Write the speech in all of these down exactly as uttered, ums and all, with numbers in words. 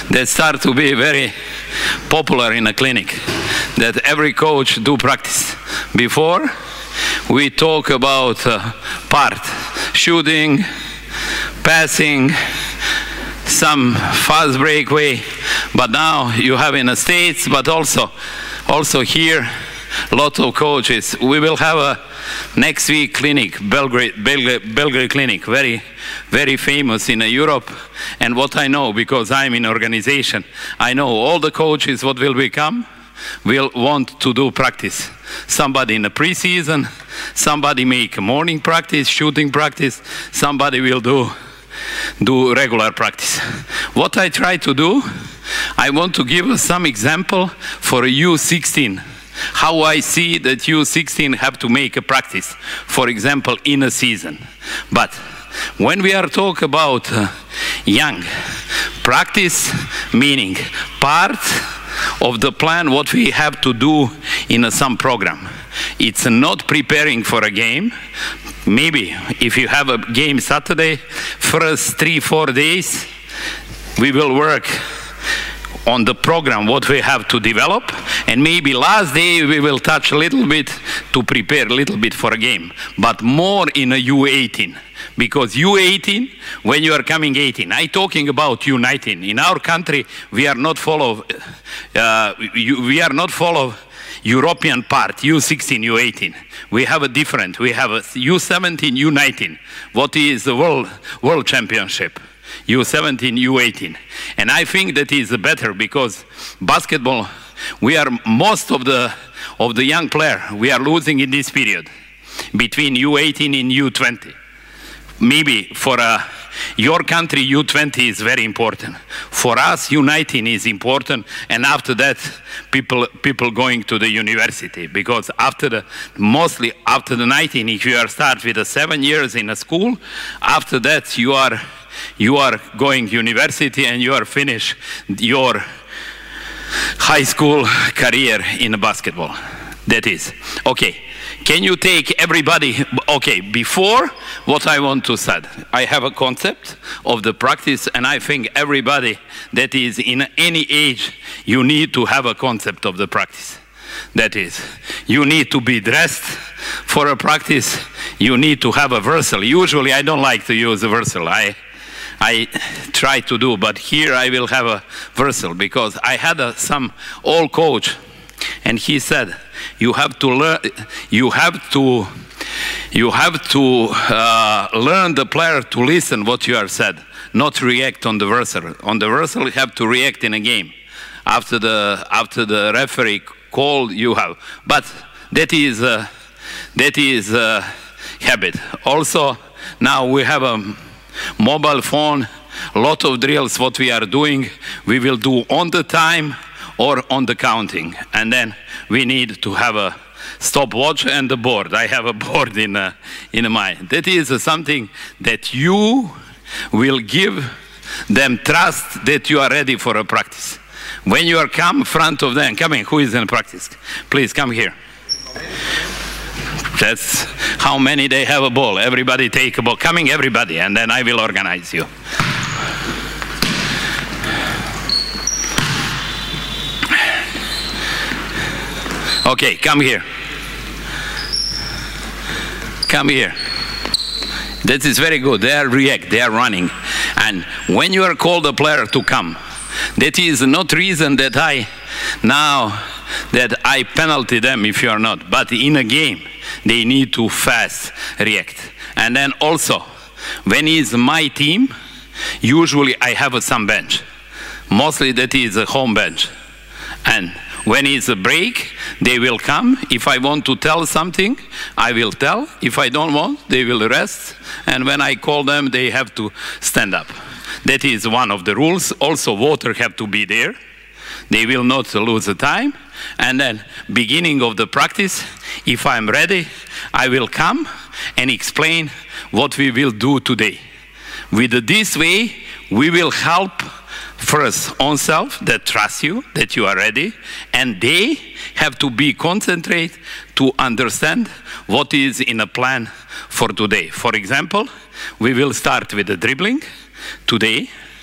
that start to be very popular in a clinic, that every coach do practice. Before, we talk about uh, part, shooting, passing, some fast breakaway, but now you have in the States, but also, also here, lots of coaches. We will have a next week clinic, Belgrade, Belgrade, Belgrade clinic, very, very famous in uh, Europe. And what I know, because I'm in organization, I know all the coaches what will become will want to do practice. Somebody in the preseason, somebody make morning practice, shooting practice, somebody will do do regular practice. What I try to do, I want to give some example for a U sixteen. How I see that U sixteen have to make a practice, for example, in a season. But when we are talking about uh, young, practice meaning part of the plan what we have to do in a, some program. It's not preparing for a game. Maybe if you have a game Saturday, first three, four days, we will work on the program what we have to develop, and maybe last day we will touch a little bit to prepare a little bit for a game, but more in a U eighteen. Because U eighteen, when you are coming eighteen, I'm talking about U nineteen. In our country, we are not follow, uh, we are not follow European part, U sixteen, U eighteen. We have a different, we have a U seventeen, U nineteen. What is the world, world championship? U seventeen, U eighteen. And I think that is better because basketball, we are most of the, of the young player, we are losing in this period between U eighteen and U twenty. Maybe for uh, your country, U twenty is very important. For us, U nineteen is important, and after that, people people going to the university, because after the mostly after the nineteen, if you are start with the seven years in a school, after that you are you are going university and you are finish your high school career in basketball. That is okay. Can you take everybody, okay, before what I want to say, I have a concept of the practice, and I think everybody that is in any age, you need to have a concept of the practice. That is, you need to be dressed for a practice, you need to have a versal. Usually I don't like to use a versal, I, I try to do, but here I will have a versal, because I had a, some old coach, and he said, you have to learn, you have to, you have to uh, learn the player to listen what you are said, not react on the versal. On the versal, you have to react in a game. After the, after the referee call, you have. But that is, uh, that is a habit. Also, now we have a mobile phone, a lot of drills, what we are doing, we will do on the time or on the counting, and then we need to have a stopwatch and a board. I have a board in uh, in mind. That is uh, something that you will give them trust that you are ready for a practice. When you are come in front of them, come in, who is in practice? Please come here. That's how many they have a ball. Everybody take a ball. Coming everybody, and then I will organize you. Okay, come here. Come here. That is very good. They are react, they are running. And when you are called a player to come, that is not reason that I now that I penalty them if you are not. But in a game, they need to fast react. And then also, when it's my team, usually I have some bench. Mostly that is a home bench. And when it's a break, they will come. If I want to tell something, I will tell. If I don't want, they will rest. And when I call them, they have to stand up. That is one of the rules. Also, water have to be there. They will not lose the time. And then, beginning of the practice, if I'm ready, I will come and explain what we will do today. With this way, we will help first on self that trust you, that you are ready, and they have to be concentrate to understand what is in a plan for today. For example, we will start with the dribbling today,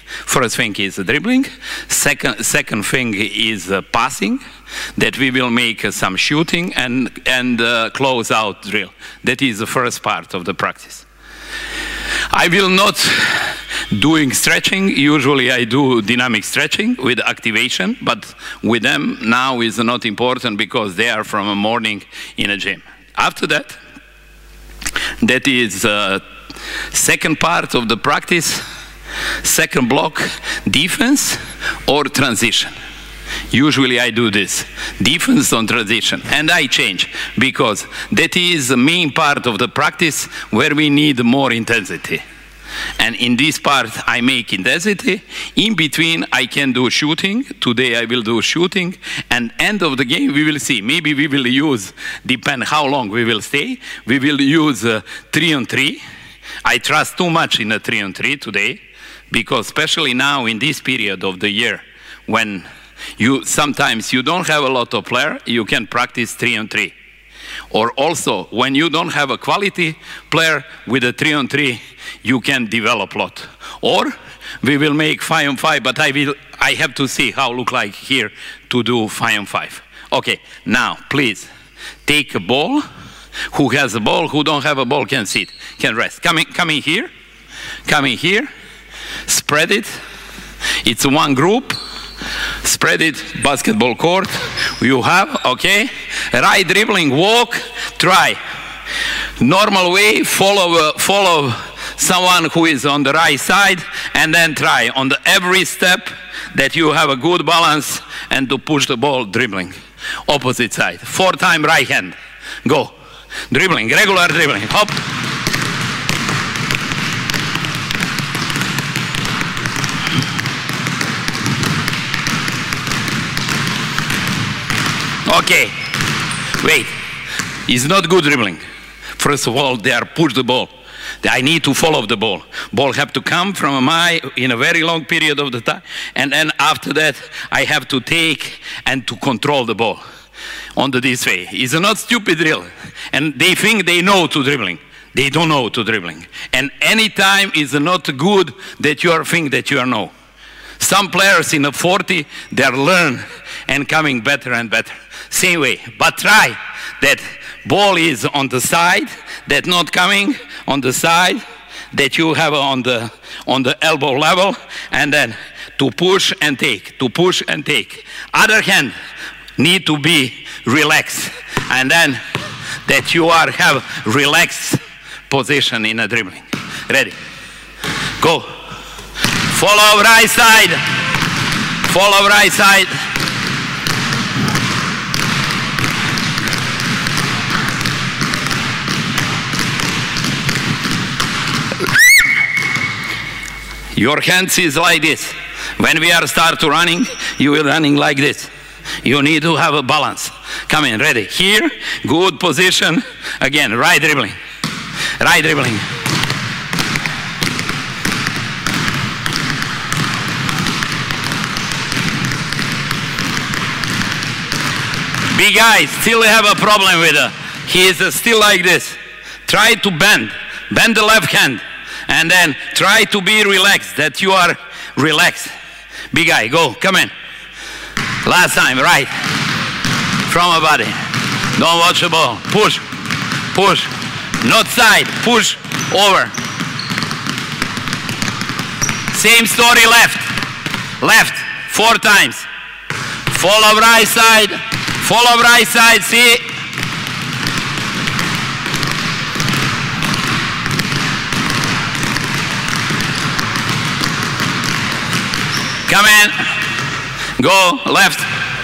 First thing is dribbling. Second, second thing is uh, passing, that we will make uh, some shooting and, and uh, close out drill. That is the first part of the practice. I will not doing stretching. Usually I do dynamic stretching with activation, but with them now is not important because they are from a morning in a gym. After that, that is uh, second part of the practice, second block, defense or transition. Usually I do this, defense on transition, and I change because that is the main part of the practice where we need more intensity. And in this part I make intensity. In between I can do shooting. Today I will do shooting, and end of the game we will see. Maybe we will use, depend how long we will stay, we will use uh, three on three. I trust too much in a three on three today, because especially now in this period of the year when you sometimes you don't have a lot of players, you can practice three on three. Or also, when you don't have a quality player with a three on three, you can develop a lot. Or we will make five on five, but I will I have to see how it look like here to do five on five. Okay, now please take a ball. Who has a ball? Who don't have a ball can sit, can rest. Coming, coming here, coming here. Spread it. It's one group. Spread it, basketball court, you have, okay? Right dribbling, walk, try. Normal way, follow, uh, follow someone who is on the right side, and then try on the every step that you have a good balance and to push the ball dribbling. Opposite side, four time right hand, go. Dribbling, regular dribbling, hop. Okay, wait, it's not good dribbling. First of all, they are push the ball. I need to follow the ball. Ball have to come from my in a very long period of the time, and then after that, I have to take and to control the ball on the this way. It's not stupid drill, and they think they know to dribbling. They don't know to dribbling, and anytime is not good that you are think that you are know. Some players in the forty, they are learn and coming better and better. Same way, but try that ball is on the side, that not coming on the side, that you have on the on the elbow level, and then to push and take, to push and take. Other hand need to be relaxed, and then that you are have relaxed position in a dribbling. Ready? Go. Follow right side. Follow right side. Your hands is like this. When we are start to running, you will running like this. You need to have a balance. Come in, ready. Here, good position. Again, right dribbling. Right dribbling. Big guy still have a problem with it. He is still like this. Try to bend. Bend the left hand. And then try to be relaxed, that you are relaxed. Big guy, go, come in. Last time, right. From a body. Don't watch the ball. Push, push. Not side, push, over. Same story, left. Left, four times. Follow right side, follow right side, see. Come in, go, left.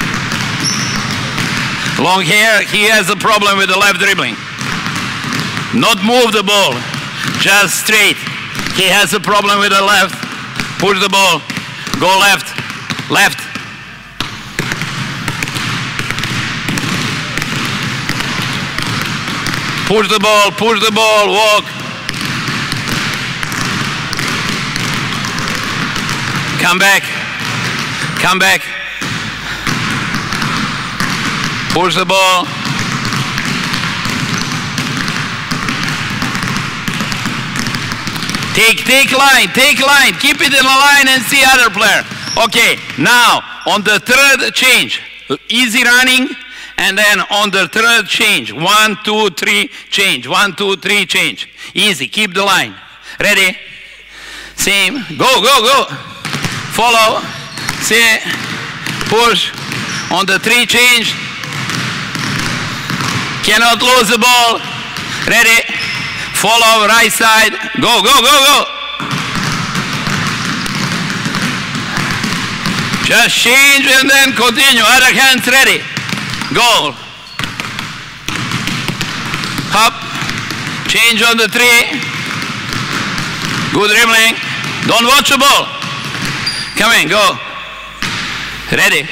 Long hair, he has a problem with the left dribbling. Not move the ball, just straight. He has a problem with the left. Push the ball, go left, left. Push the ball, push the ball, walk. Come back, come back. Push the ball. Take, take line, take line. Keep it in a line and see other player. Okay, now on the third change, easy running, and then on the third change, one, two, three, change. One, two, three, change. Easy, keep the line. Ready? Same. Go, go, go. Follow. See. Push. On the three change. Cannot lose the ball. Ready? Follow right side. Go, go, go, go. Just change and then continue. Other hands ready. Go. Hop. Change on the three. Good dribbling. Don't watch the ball. Come in, go. Ready.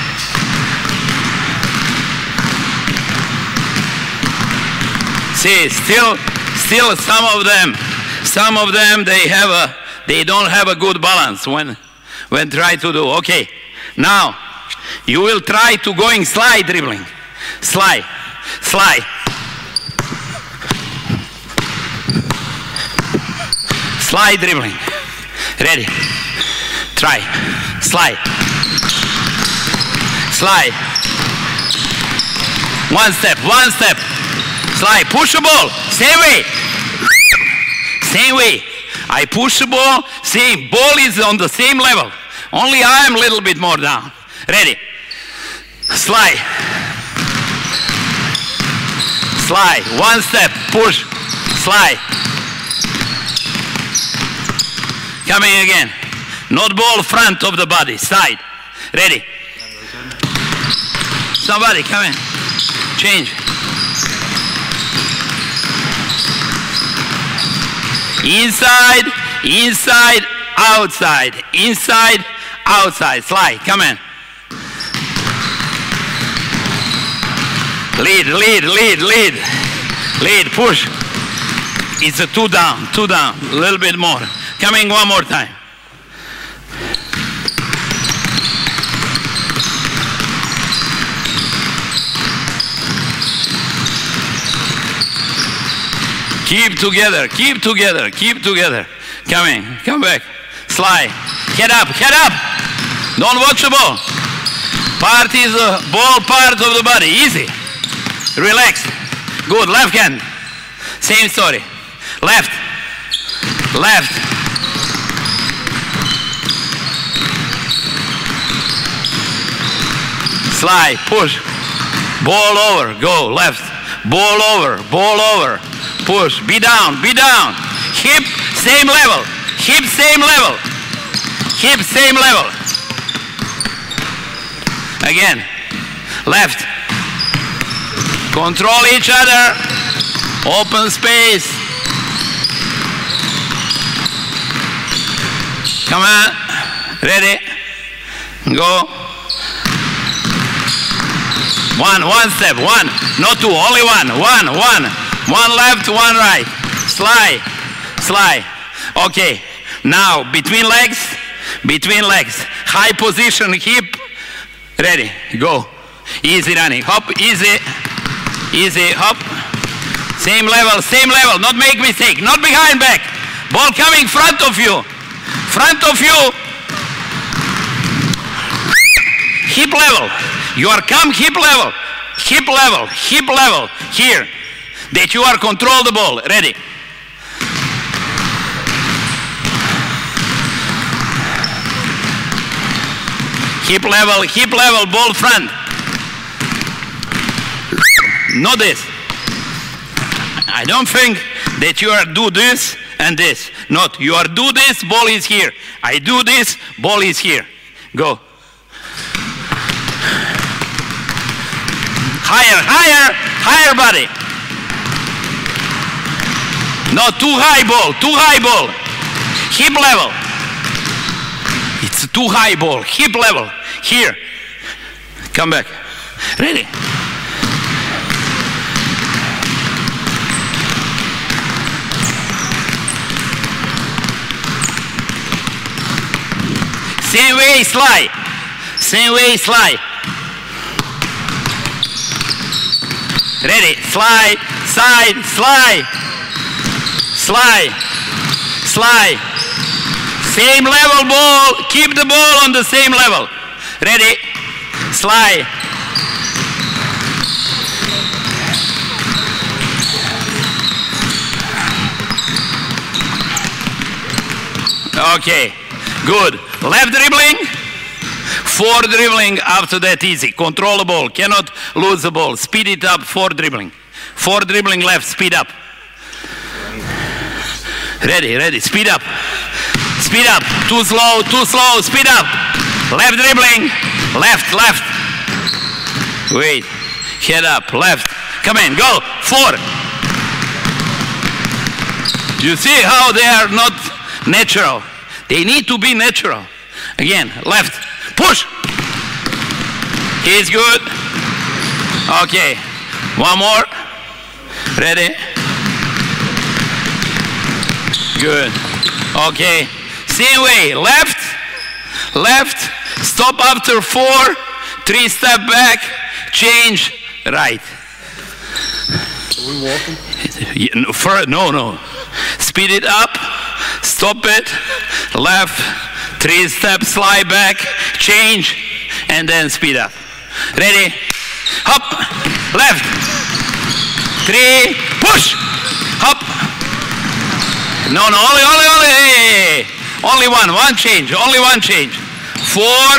See, still, still some of them, some of them, they have a, they don't have a good balance when, when try to do. Okay, now, you will try to going slide dribbling. Slide, slide. Slide dribbling. Ready. Try. Slide. Slide. One step, one step. Slide. Push the ball. Same way. Same way. I push the ball. Same. Ball is on the same level. Only I am a little bit more down. Ready. Slide. Slide. One step. Push. Slide. Coming again. Not ball front of the body. Side. Ready. Somebody come in. Change. Inside, inside, outside. Inside, outside. Slide. Come in. Lead, lead, lead, lead. Lead, push. It's a two down, two down. A little bit more. Coming one more time. Keep together, keep together, keep together. Coming, come back. Slide. Head up, head up. Don't watch the ball. Part is the ball part of the body. Easy. Relax. Good. Left hand. Same story. Left. Left. Slide. Push. Ball over. Go. Left. Ball over. Ball over. Push. Be down. Be down. Hip same level. Hip same level. Hip same level. Again. Left. Control each other. Open space. Come on. Ready. Go. One. One step. One. Not two. Only one. One. One. One left, one right. Slide, slide. Okay, now between legs, between legs. High position, hip. Ready, go. Easy running, hop, easy. Easy, hop. Same level, same level. Not make mistake, not behind back. Ball coming front of you. Front of you. Hip level. You are come hip level. Hip level, hip level. Here. That you are control the ball. Ready. Hip level, hip level, ball front. Not this. I don't think that you are do this and this. Not. You are do this, ball is here. I do this, ball is here. Go. Higher, higher, higher body. No, too high ball, too high ball. Hip level. It's too high ball, hip level. Here. Come back. Ready. Same way, slide. Same way, slide. Ready, slide, side, slide. Slide, slide. Same level ball, keep the ball on the same level. Ready, slide. Okay, good. Left dribbling, four dribbling after that easy. Control the ball, cannot lose the ball. Speed it up, four dribbling. Four dribbling left, speed up. Ready, ready, speed up. Speed up, too slow, too slow, speed up. Left dribbling, left, left. Wait, head up, left. Come in, go, four. You see how they are not natural? They need to be natural. Again, left, push. He's good. Okay, one more. Ready? Good. Okay, same way, left, left, stop after four, three step back, change, right. Are we walking? For, no, no. Speed it up, stop it, left, three step slide back, change, and then speed up. Ready? Hop, left, three, push, hop. No, no, only, only, only, only one, one change, only one change. Four,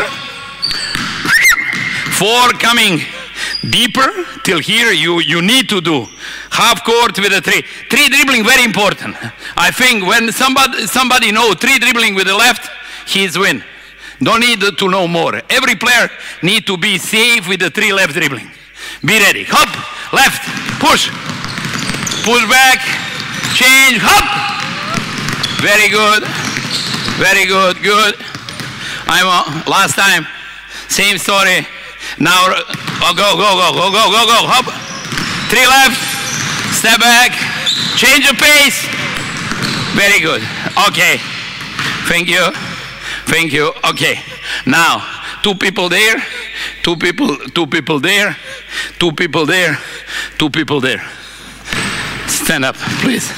four coming deeper till here. You, you need to do half court with a three. Three dribbling, very important. I think when somebody, somebody know three dribbling with the left, he's win. Don't need to know more. Every player need to be safe with the three left dribbling. Be ready. Hop, left, push, push back, change, hop. Very good, very good, good. I'm uh, last time, same story. Now, oh, go, go, go, go, go, go, go, hop. Three left, step back, change the pace. Very good. Okay, thank you, thank you. Okay, now two people there, two people, two people there, two people there, two people there. Stand up, please.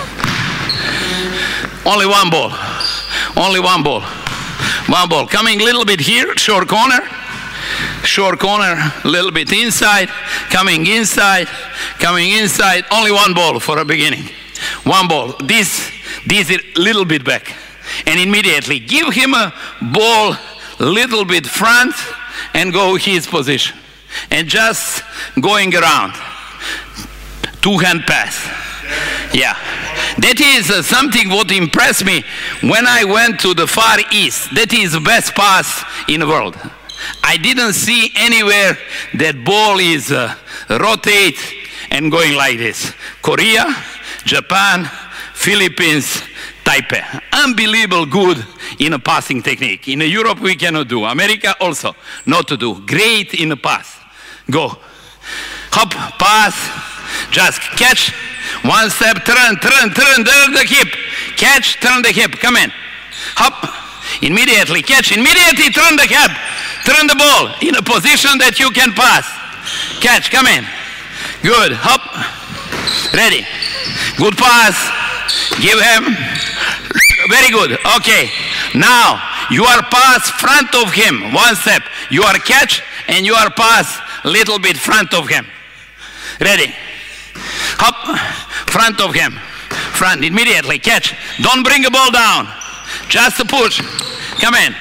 Only one ball, only one ball, one ball. Coming a little bit here, short corner, short corner, a little bit inside, coming inside, coming inside, only one ball for a beginning. One ball, this, this is a little bit back. And immediately give him a ball little bit front and go his position. And just going around, two hand pass, yeah. That is uh, something what impressed me when I went to the Far East. That is the best pass in the world. I didn't see anywhere that ball is uh, rotate and going like this. Korea, Japan, Philippines, Taipei. Unbelievable good in a passing technique. In Europe we cannot do. America also not to do. Great in a pass. Go. Hop, pass, just catch. One step, turn, turn, turn, turn the hip. Catch, turn the hip, come in. Hop, immediately catch, immediately turn the hip. Turn the ball in a position that you can pass. Catch, come in. Good, hop. Ready. Good pass. Give him. Very good, okay. Now, you are pass front of him, one step. You are catch and you are pass little bit front of him. Ready. Hop, front of him, front, immediately, catch. Don't bring the ball down, just a push, come in.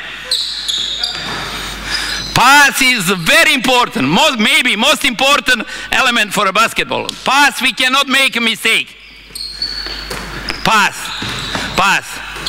Pass is very important, most, maybe most important element for a basketball. Pass, we cannot make a mistake. Pass, pass.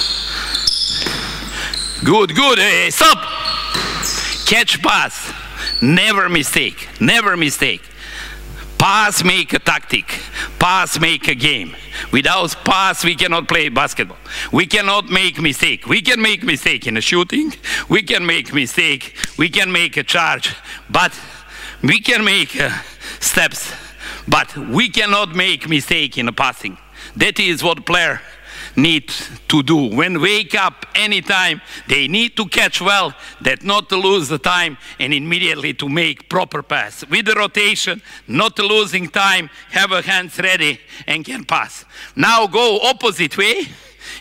Good, good, hey, stop. Catch, pass, never mistake, never mistake. Pass make a tactic. Pass make a game. Without pass, we cannot play basketball. We cannot make mistake. We can make mistake in a shooting. We can make mistake. We can make a charge. But we can make uh, steps. But we cannot make mistake in a passing. That is what player need to do. When wake up anytime, they need to catch well, that not to lose the time and immediately to make proper pass. With the rotation, not losing time, have a hands ready and can pass. Now go opposite way.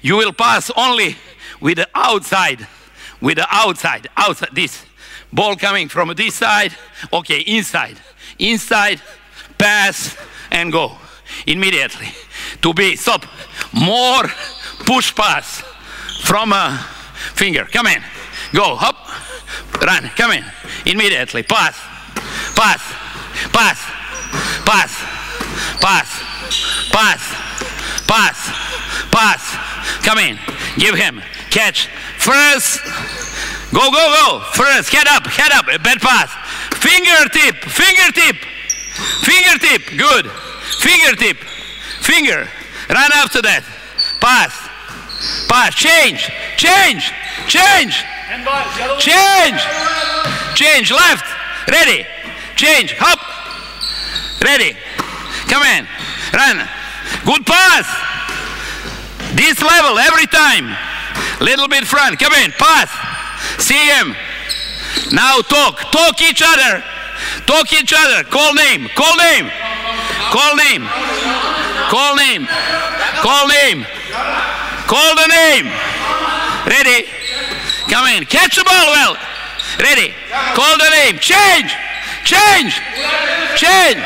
You will pass only with the outside, with the outside, outside, this. Ball coming from this side, okay, inside. Inside, pass, and go. Immediately. To be, stop. More push pass from a finger. Come in. Go, hop, run, come in. Immediately, pass, pass, pass, pass, pass, pass, pass, pass. Come in, give him, catch, first, go, go, go, first, head up, head up, a bad pass. Fingertip, fingertip, fingertip, good, fingertip, finger, run after that, pass, pass, change, change, change, change, change, left, ready, change, hop, ready, come in, run, good pass, this level every time, little bit front, come in, pass, see him, now talk, talk each other, talk each other, call name, call name, call name, call name, call name, call the name, ready, come in, catch the ball well, ready, call the name, change, change, change,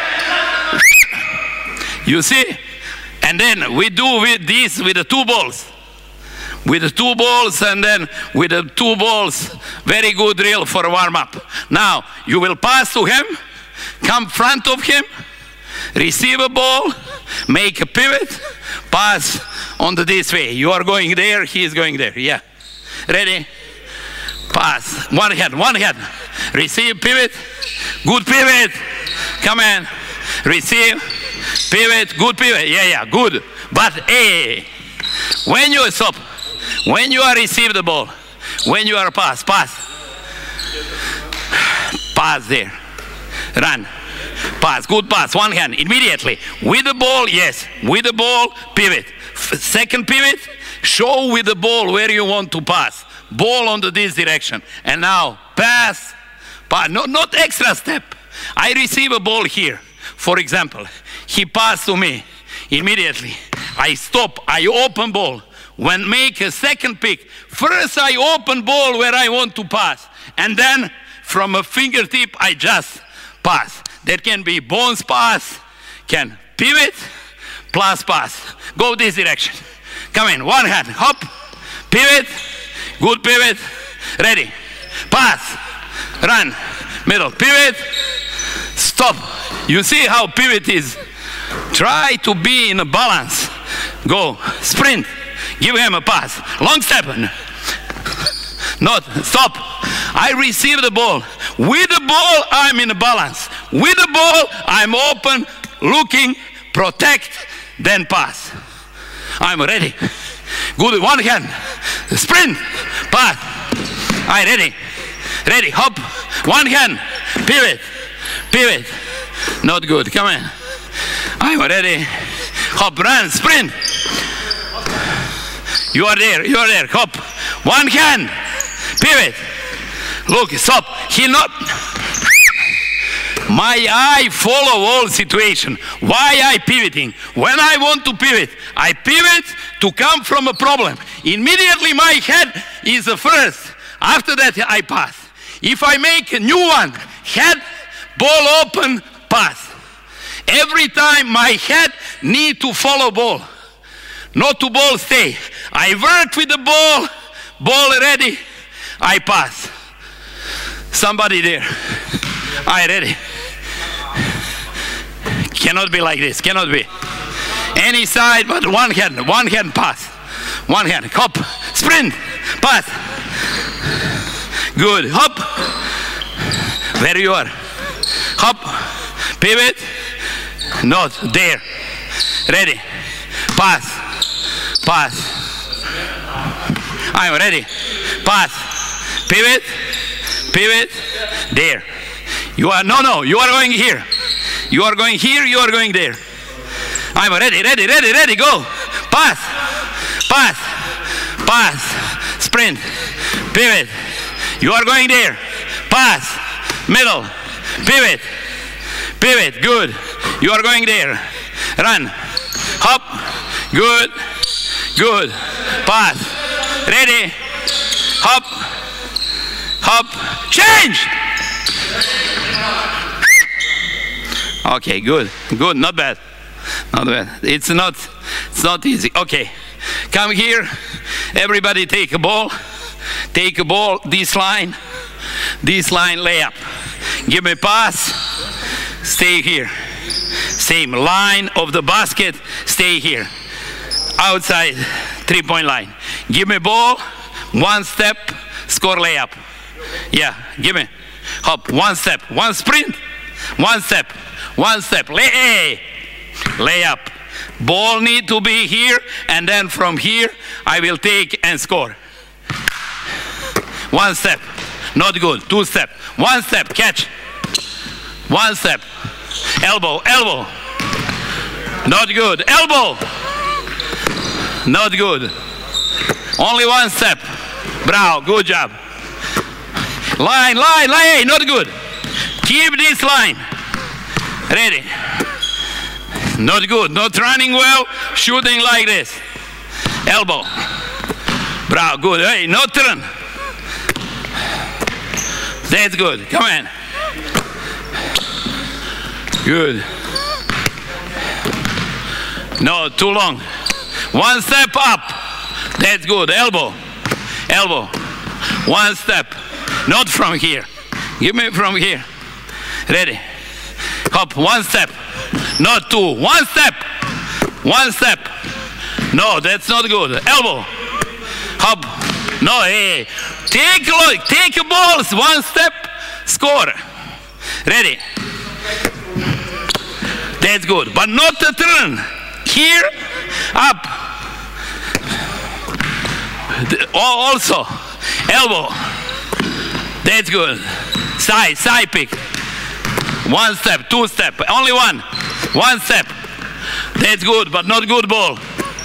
you see, and then we do with this with the two balls, with the two balls and then with the two balls, very good drill for a warm-up. Now, you will pass to him, come front of him, receive a ball, make a pivot, pass on the this way. You are going there, he is going there, yeah. Ready? Pass, one hand, one hand. Receive, pivot, good pivot, come in, receive, pivot, good pivot, yeah, yeah, good. But hey, when you stop, when you are receive the ball, when you are pass, pass, pass there, run, pass, good pass, one hand, immediately, with the ball, yes, with the ball, pivot. F second pivot, show with the ball where you want to pass, ball on the this direction, and now pass, pass, no, not extra step. I receive a ball here, for example, he passed to me, immediately, I stop, I open ball. When make a second pick, first I open ball where I want to pass, and then from a fingertip I just pass. That can be bounce pass, can pivot, plus pass. Go this direction. Come in, one hand, hop, pivot, good pivot, ready, pass, run, middle, pivot, stop. You see how pivot is? Try to be in a balance. Go, sprint. Give him a pass. Long step. Not. Stop. I receive the ball. With the ball, I'm in a balance. With the ball, I'm open, looking, protect, then pass. I'm ready. Good. One hand. Sprint. Pass. I ready. Ready. Hop. One hand. Pivot. Pivot. Not good. Come in. I'm ready. Hop. Run. Sprint. You are there, you are there, hop. One hand, pivot. Look, stop. He not. My eye follow all situation. Why I pivoting? When I want to pivot, I pivot to come from a problem. Immediately my head is the first. After that I pass. If I make a new one, head, ball open, pass. Every time my head need to follow ball. Not to ball stay. I work with the ball, ball ready, I pass. Somebody there, I ready. Cannot be like this, cannot be. Any side but one hand, one hand pass. One hand, hop, sprint, pass. Good, hop. Where you are? Hop, pivot, not there. Ready, pass. Pass. I'm ready. Pass. Pivot. Pivot. There. You are, no, no, you are going here. You are going here, you are going there. I'm ready, ready, ready, ready, go. Pass. Pass. Pass. Sprint. Pivot. You are going there. Pass. Middle. Pivot. Pivot. Good. You are going there. Run. Hop. Good. Good. Pass. Ready. Hop. Hop. Change. Okay, good. Good. Not bad. Not bad. It's not, it's not easy. Okay. Come here. Everybody take a ball. Take a ball. This line. This line layup. Give me pass. Stay here. Same line of the basket. Stay here. Outside three-point line. Give me ball. One step. Score layup. Yeah. Give me. Hop. One step. One sprint. One step. One step. Lay. Layup. Ball need to be here, and then from here I will take and score. One step. Not good. Two step. One step. Catch. One step. Elbow. Elbow. Not good. Elbow. Not good. Only one step. Bravo. Good job. Line. Line. Line. Not good. Keep this line. Ready. Not good. Not running well. Shooting like this. Elbow. Bravo. Good. Hey, no turn. That's good. Come on. Good. No, too long. One step up. That's good. Elbow. Elbow. One step. Not from here. Give me from here. Ready. Hop. One step. Not two. One step. One step. No, that's not good. Elbow. Hop. No, hey. Take a look. Take a ball. One step. Score. Ready. That's good. But not a turn. Here. Up. Also. Elbow. That's good. Side. Side pick. One step. Two step. Only one. One step. That's good, but not good ball.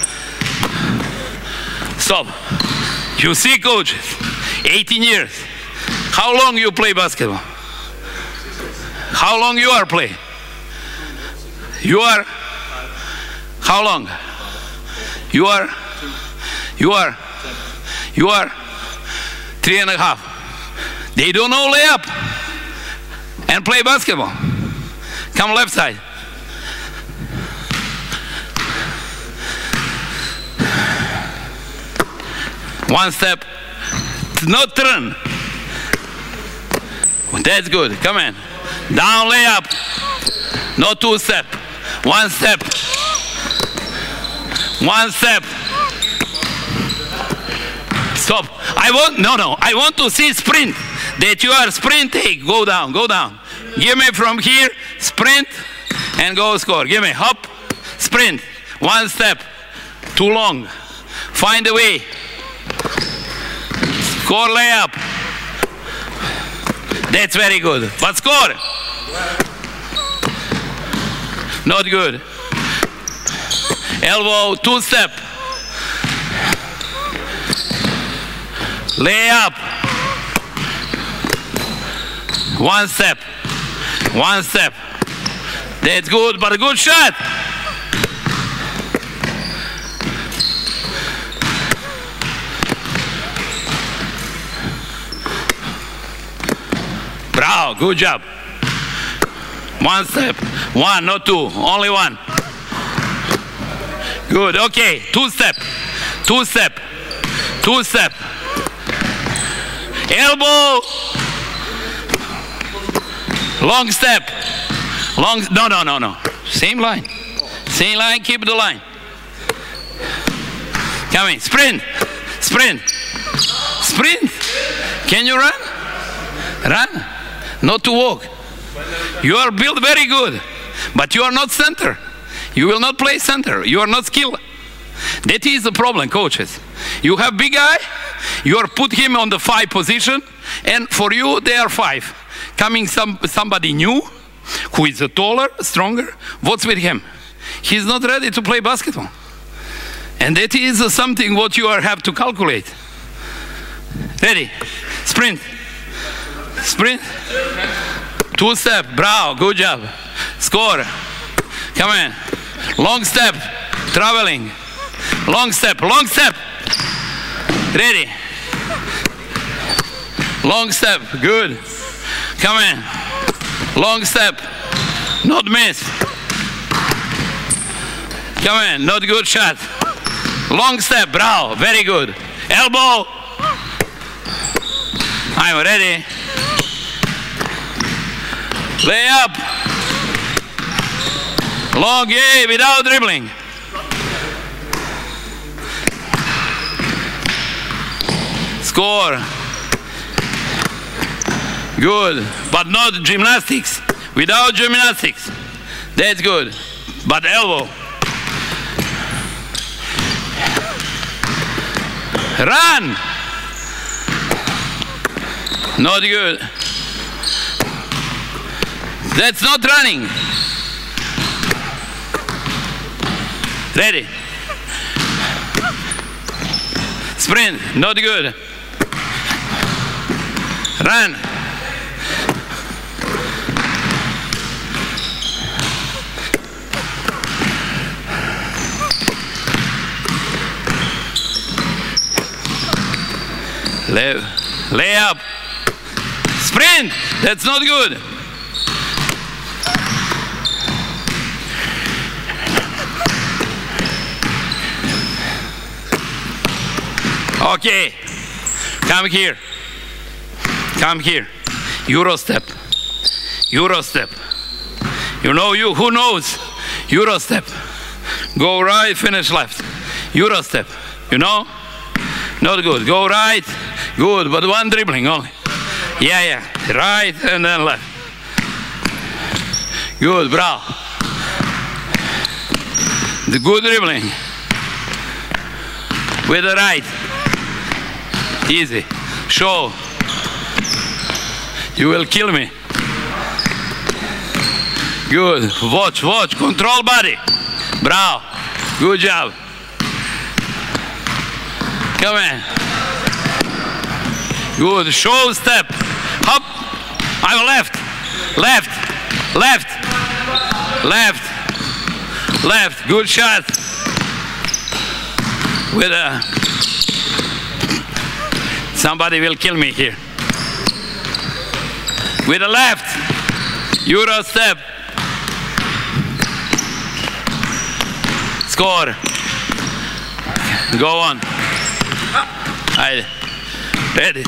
Stop. You see, coach, eighteen years. How long you play basketball? How long you are play? You are? How long? You are? You are? You are? Three and a half. They don't know layup and play basketball. Come left side. One step. No turn. That's good. Come on. Down layup. No two step. One step. One step. Stop. I want, no, no. I want to see sprint. That you are sprinting. Go down, go down. Give me from here. Sprint and go score. Give me. Hop. Sprint. One step. Too long. Find a way. Score layup. That's very good. But score. Not good. Elbow, two step. Layup. One step. One step. That's good, but a good shot. Bravo, good job. One step. One, not two. Only one. Good. Okay. Two step. Two step. Two step. Elbow. Long step. Long. No, no, no, no. Same line. Same line. Keep the line. Come in. Sprint. Sprint. Sprint. Can you run? Run. Not to walk. You are built very good, but you are not center. You will not play center. You are not skilled. That is the problem, coaches. You have big guy, you are put him on the five position, and for you they are five. Coming some somebody new, who is a taller, stronger, what's with him? He's not ready to play basketball. And that is uh, something what you are, have to calculate. Ready? Sprint. Sprint. Two step. Bravo. Good job. Score. Come on. Long step. Traveling. Long step, long step. Ready. Long step, good. Come in. Long step, not miss. Come in, not good shot. Long step, bravo, very good. Elbow. I'm ready. Lay up. Long, yeah, without dribbling. Score. Good, but not gymnastics. Without gymnastics. That's good. But elbow. Run. Not good. That's not running. Ready. Sprint, not good. Run. Lay, lay up. Sprint, that's not good. Okay, come here. Come here. Euro step. Euro step. You know you, who knows? Euro step. Go right, finish left. Euro step. You know? Not good. Go right. Good, but one dribbling only. Yeah, yeah. Right and then left. Good, bravo. The good dribbling. With the right. Easy. Show. You will kill me. Good. Watch, watch. Control body. Bravo. Good job. Come in. Good. Show step. Hop. I'm left. Left. Left. Left. Left. Good shot. With a... Somebody will kill me here. With the left. Euro step. Score. Go on. Right. Ready.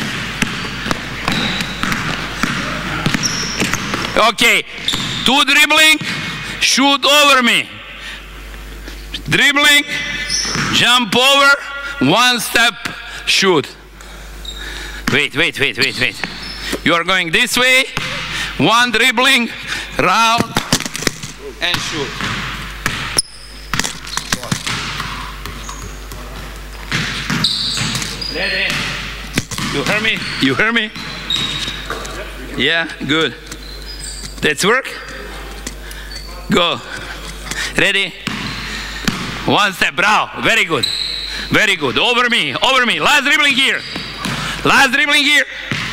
Okay. Two dribbling. Shoot over me. Dribbling. Jump over. One step. Shoot. Wait, wait, wait, wait, wait. You are going this way. One dribbling. Round. And shoot. Ready? You hear me? You hear me? Yeah, good. That's work? Go. Ready? One step, bravo. Very good. Very good. Over me, over me. Last dribbling here. Last dribbling here.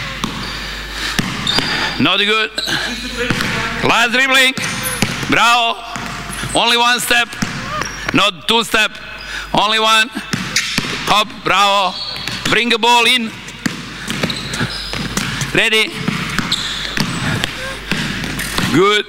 Not good. Last dribbling. Bravo. Only one step. Not two step. Only one. Hop, bravo. Bring the ball in. Ready? Good.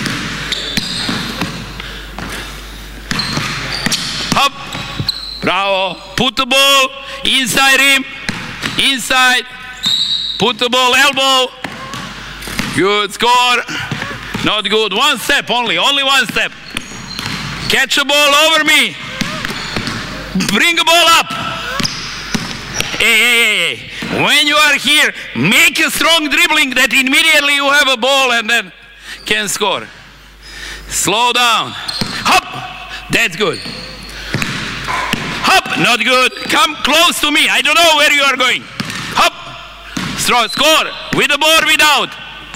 Hop. Bravo. Put the ball inside him. Inside. Put the ball elbow. Good score. Not good. One step only. Only one step. Catch the ball over me. Bring the ball up. Hey, hey, hey. When you are here, make a strong dribbling that immediately you have a ball and then can score. Slow down. Hop. That's good. Hop. Not good. Come close to me. I don't know where you are going. Hop. Strong. Score. With the ball, without.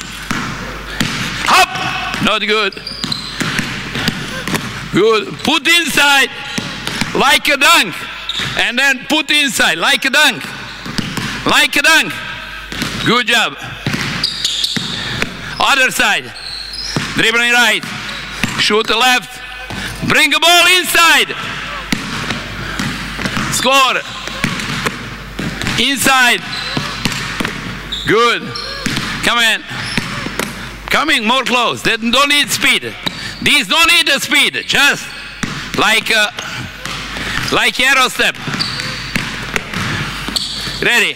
Hop. Not good. Good. Put inside. Like a dunk. And then put inside. Like a dunk. Like a dunk. Good job. Other side. Dribbling right. Shoot the left. Bring the ball inside. Score. Inside. Good. Come in. Coming more close. They don't need speed. These don't need the speed. Just like uh, like arrow step. Ready.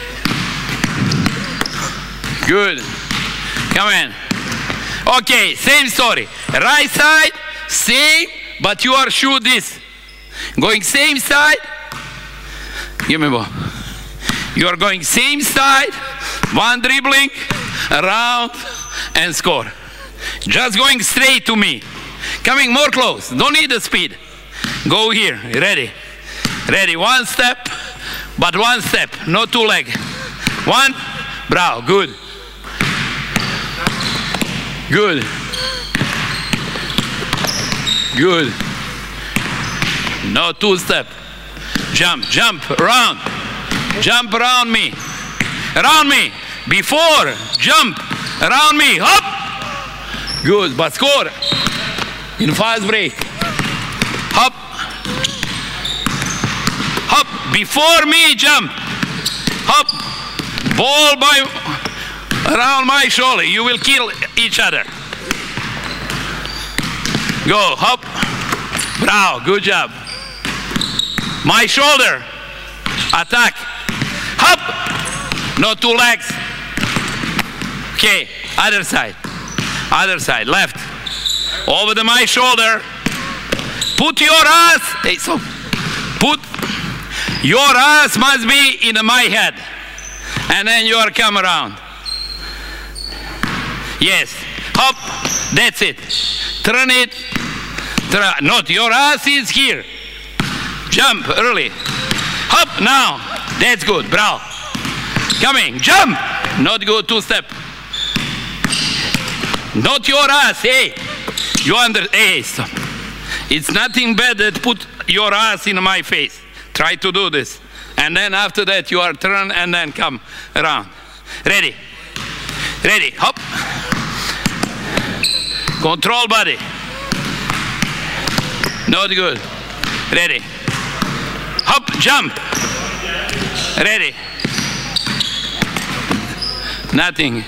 Good. Come in. Okay, same story. Right side, same, but you are shoot this. Going same side. Give me ball. You are going same side, one dribbling, around, and score. Just going straight to me. Coming more close. Don't need the speed. Go here. Ready. Ready. One step, but one step. No two leg. One. Bravo. Good. Good. Good. No two step. Jump. Jump. Around. Jump around me. Around me. Before. Jump. Around me. Hop. Good. But score. In fast break. Hop. Hop. Before me. Jump. Hop. Ball by around my shoulder. You will kill each other. Go. Hop. Bravo. Good job. My shoulder. Attack. Hop. No two legs. Okay. Other side. Other side. Left. Over the my shoulder. Put your ass. Hey, so put your ass must be in my head. And then you are come around. Yes. Hop. That's it. Turn it. Turn. Not your ass is here. Jump early. Hop now. That's good. Bravo. Coming. Jump. Not good. Two step. Not your ass. Hey. You under. Hey. Stop. It's nothing bad that put your ass in my face. Try to do this. And then after that you are turn and then come around. Ready. Ready. Hop. Control body. Not good. Ready. Hop. Jump. Ready. Nothing.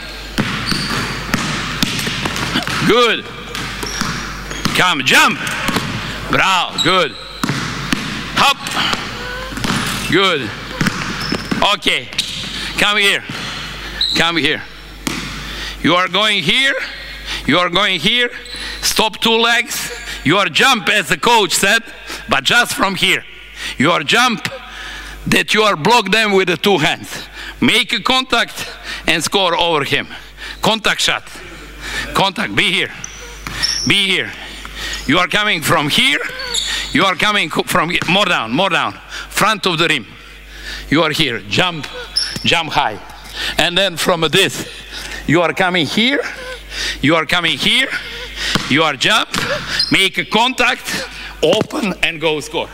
Good. Come. Jump. Bravo. Good. Hop. Good. Okay. Come here. Come here. You are going here. You are going here. Stop two legs. You are jump as the coach said, but just from here. You are jump that you are block them with the two hands. Make a contact and score over him. Contact shot. Contact. Be here. Be here. You are coming from here. You are coming from here. More down. More down. Front of the rim. You are here. Jump. Jump high. And then from this, you are coming here. You are coming here. You are jump. Make a contact. Open and go score.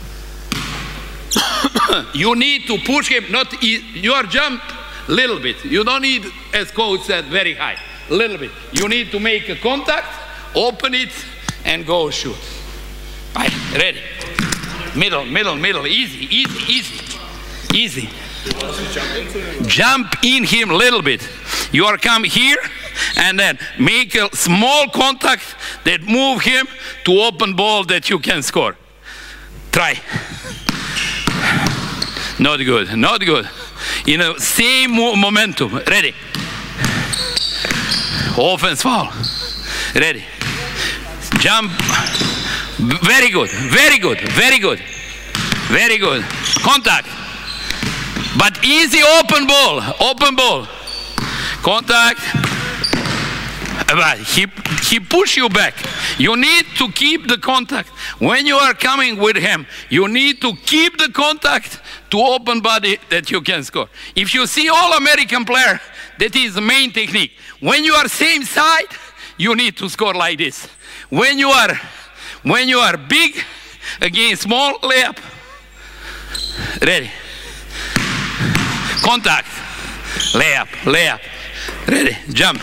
You need to push him. Not e you are jump little bit. You don't need, as coach said, very high. Little bit. You need to make a contact. Open it and go shoot. Right. Ready. Middle, middle, middle. Easy, easy, easy. Easy. Jump in him a little bit. You are come here and then make a small contact that move him to open ball that you can score. Try. Not good, not good. You know, same mo momentum. Ready. Offense foul. Ready. Jump. Very good, very good, very good. Very good. Contact. But easy open ball. Open ball. Contact. But he, he push you back. You need to keep the contact. When you are coming with him, you need to keep the contact to open body that you can score. If you see all American player, that is the main technique. When you are same side, you need to score like this. When you are, when you are big against small, layup. Ready. Contact. Layup, layup. Ready, jump.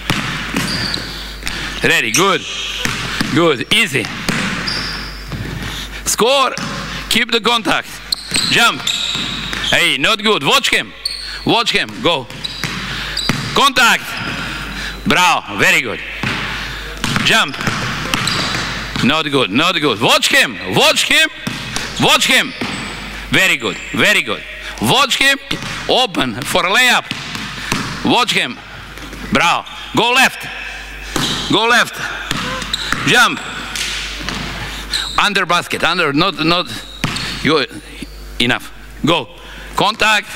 Ready, good. Good, easy. Score, keep the contact. Jump. Hey, not good. Watch him. Watch him. Go. Contact. Bravo. Very good. Jump. Not good. Not good. Watch him. Watch him. Watch him. Very good. Very good. Watch him. Open for a layup. Watch him. Bravo. Go left. Go left. Jump. Under basket. Under. Not. Not. You. Enough. Go. Contact.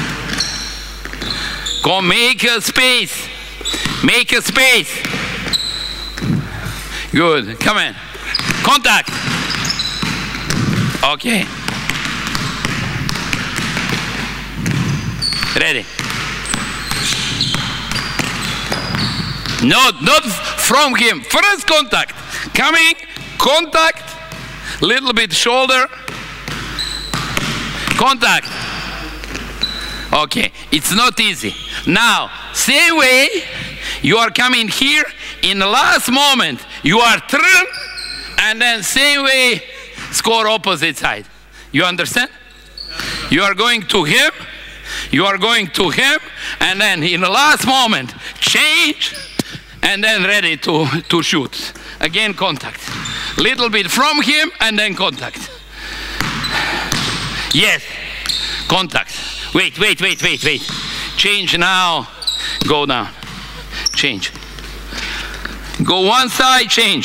Go. Make a space. Make a space. Good. Come in. Contact. Okay. Ready. Not, not from him. First contact. Coming. Contact. Little bit shoulder. Contact. Okay. It's not easy. Now, same way, you are coming here. In the last moment, you are turn, and then same way, score opposite side. You understand? You are going to him, you are going to him, and then in the last moment, change, and then ready to, to shoot. Again, contact. Little bit from him, and then contact. Yes, contact. Wait, wait, wait, wait, wait. Change now, go down. Change. Go one side, change.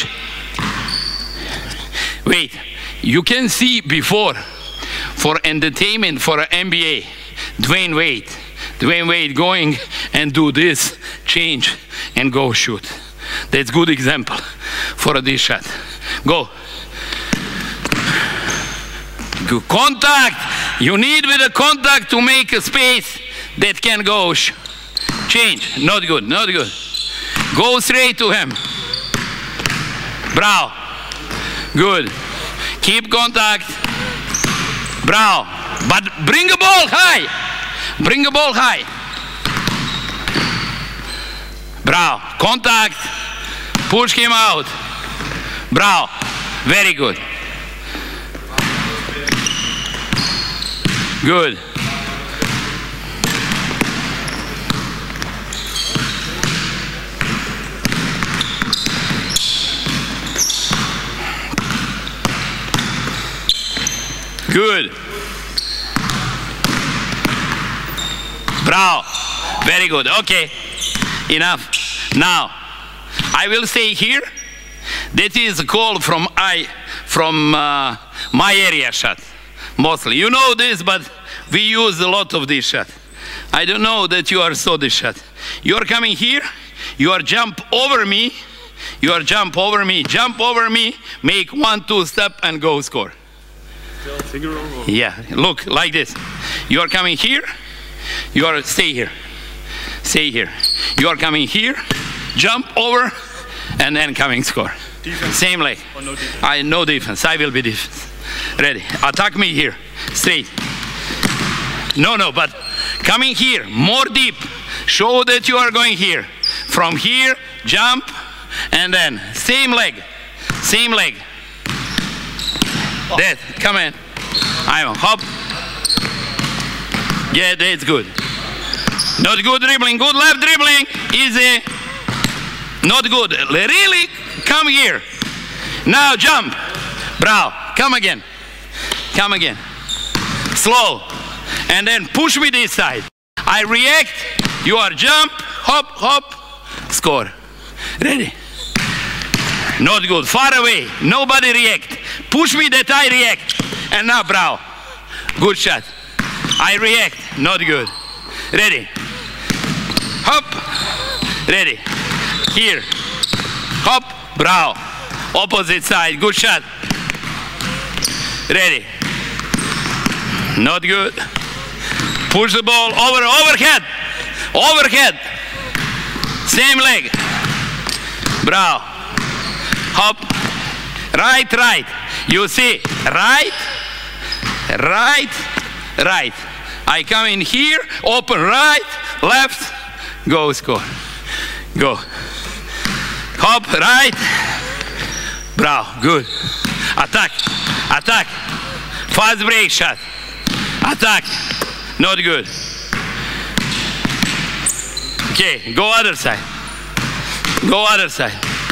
Wait, you can see before, for entertainment, for an N B A, Dwayne Wade. Dwayne Wade going and do this, change, and go shoot. That's good example for this shot. Go. Good contact. You need with a contact to make a space that can go. Change. Not good, not good. Go straight to him. Bravo. Good. Keep contact. Bravo. But bring the ball high. Bring the ball high. Bravo. Contact. Push him out. Bravo. Very good. Good. Good. Bravo. Very good. Okay. Enough. Now, I will say here, that is a call from I, from uh, my area shot, mostly. You know this, but we use a lot of this shot. I don't know that you are so this shot. You are coming here, you are jump over me, you are jump over me, jump over me, make one, two step and go score. Yeah, look, like this. You are coming here, you are, stay here, stay here. You are coming here, jump over, and then coming score. Defense. Same leg. Or no defense? I, no defense, I will be defense. Ready, attack me here, straight. No, no, but coming here, more deep. Show that you are going here. From here, jump, and then same leg, same leg. That, come in. I'm hop. Yeah, that's good. Not good dribbling, good left dribbling. Easy. Not good. Really, come here. Now jump. Bravo. Come again. Come again. Slow. And then push me this side. I react. You are jump, hop, hop, score. Ready? Not good. Far away. Nobody react. Push me that I react. And now, bravo. Good shot. I react. Not good. Ready. Hop. Ready. Here. Hop. Bravo. Opposite side. Good shot. Ready. Not good. Push the ball over, overhead. Overhead. Same leg. Bravo. Hop. Right, right. You see, right, right, right. I come in here, open right, left, go score. Go. Hop, right. Bravo, good. Attack, attack. Fast break shot. Attack. Not good. Okay, go other side. Go other side.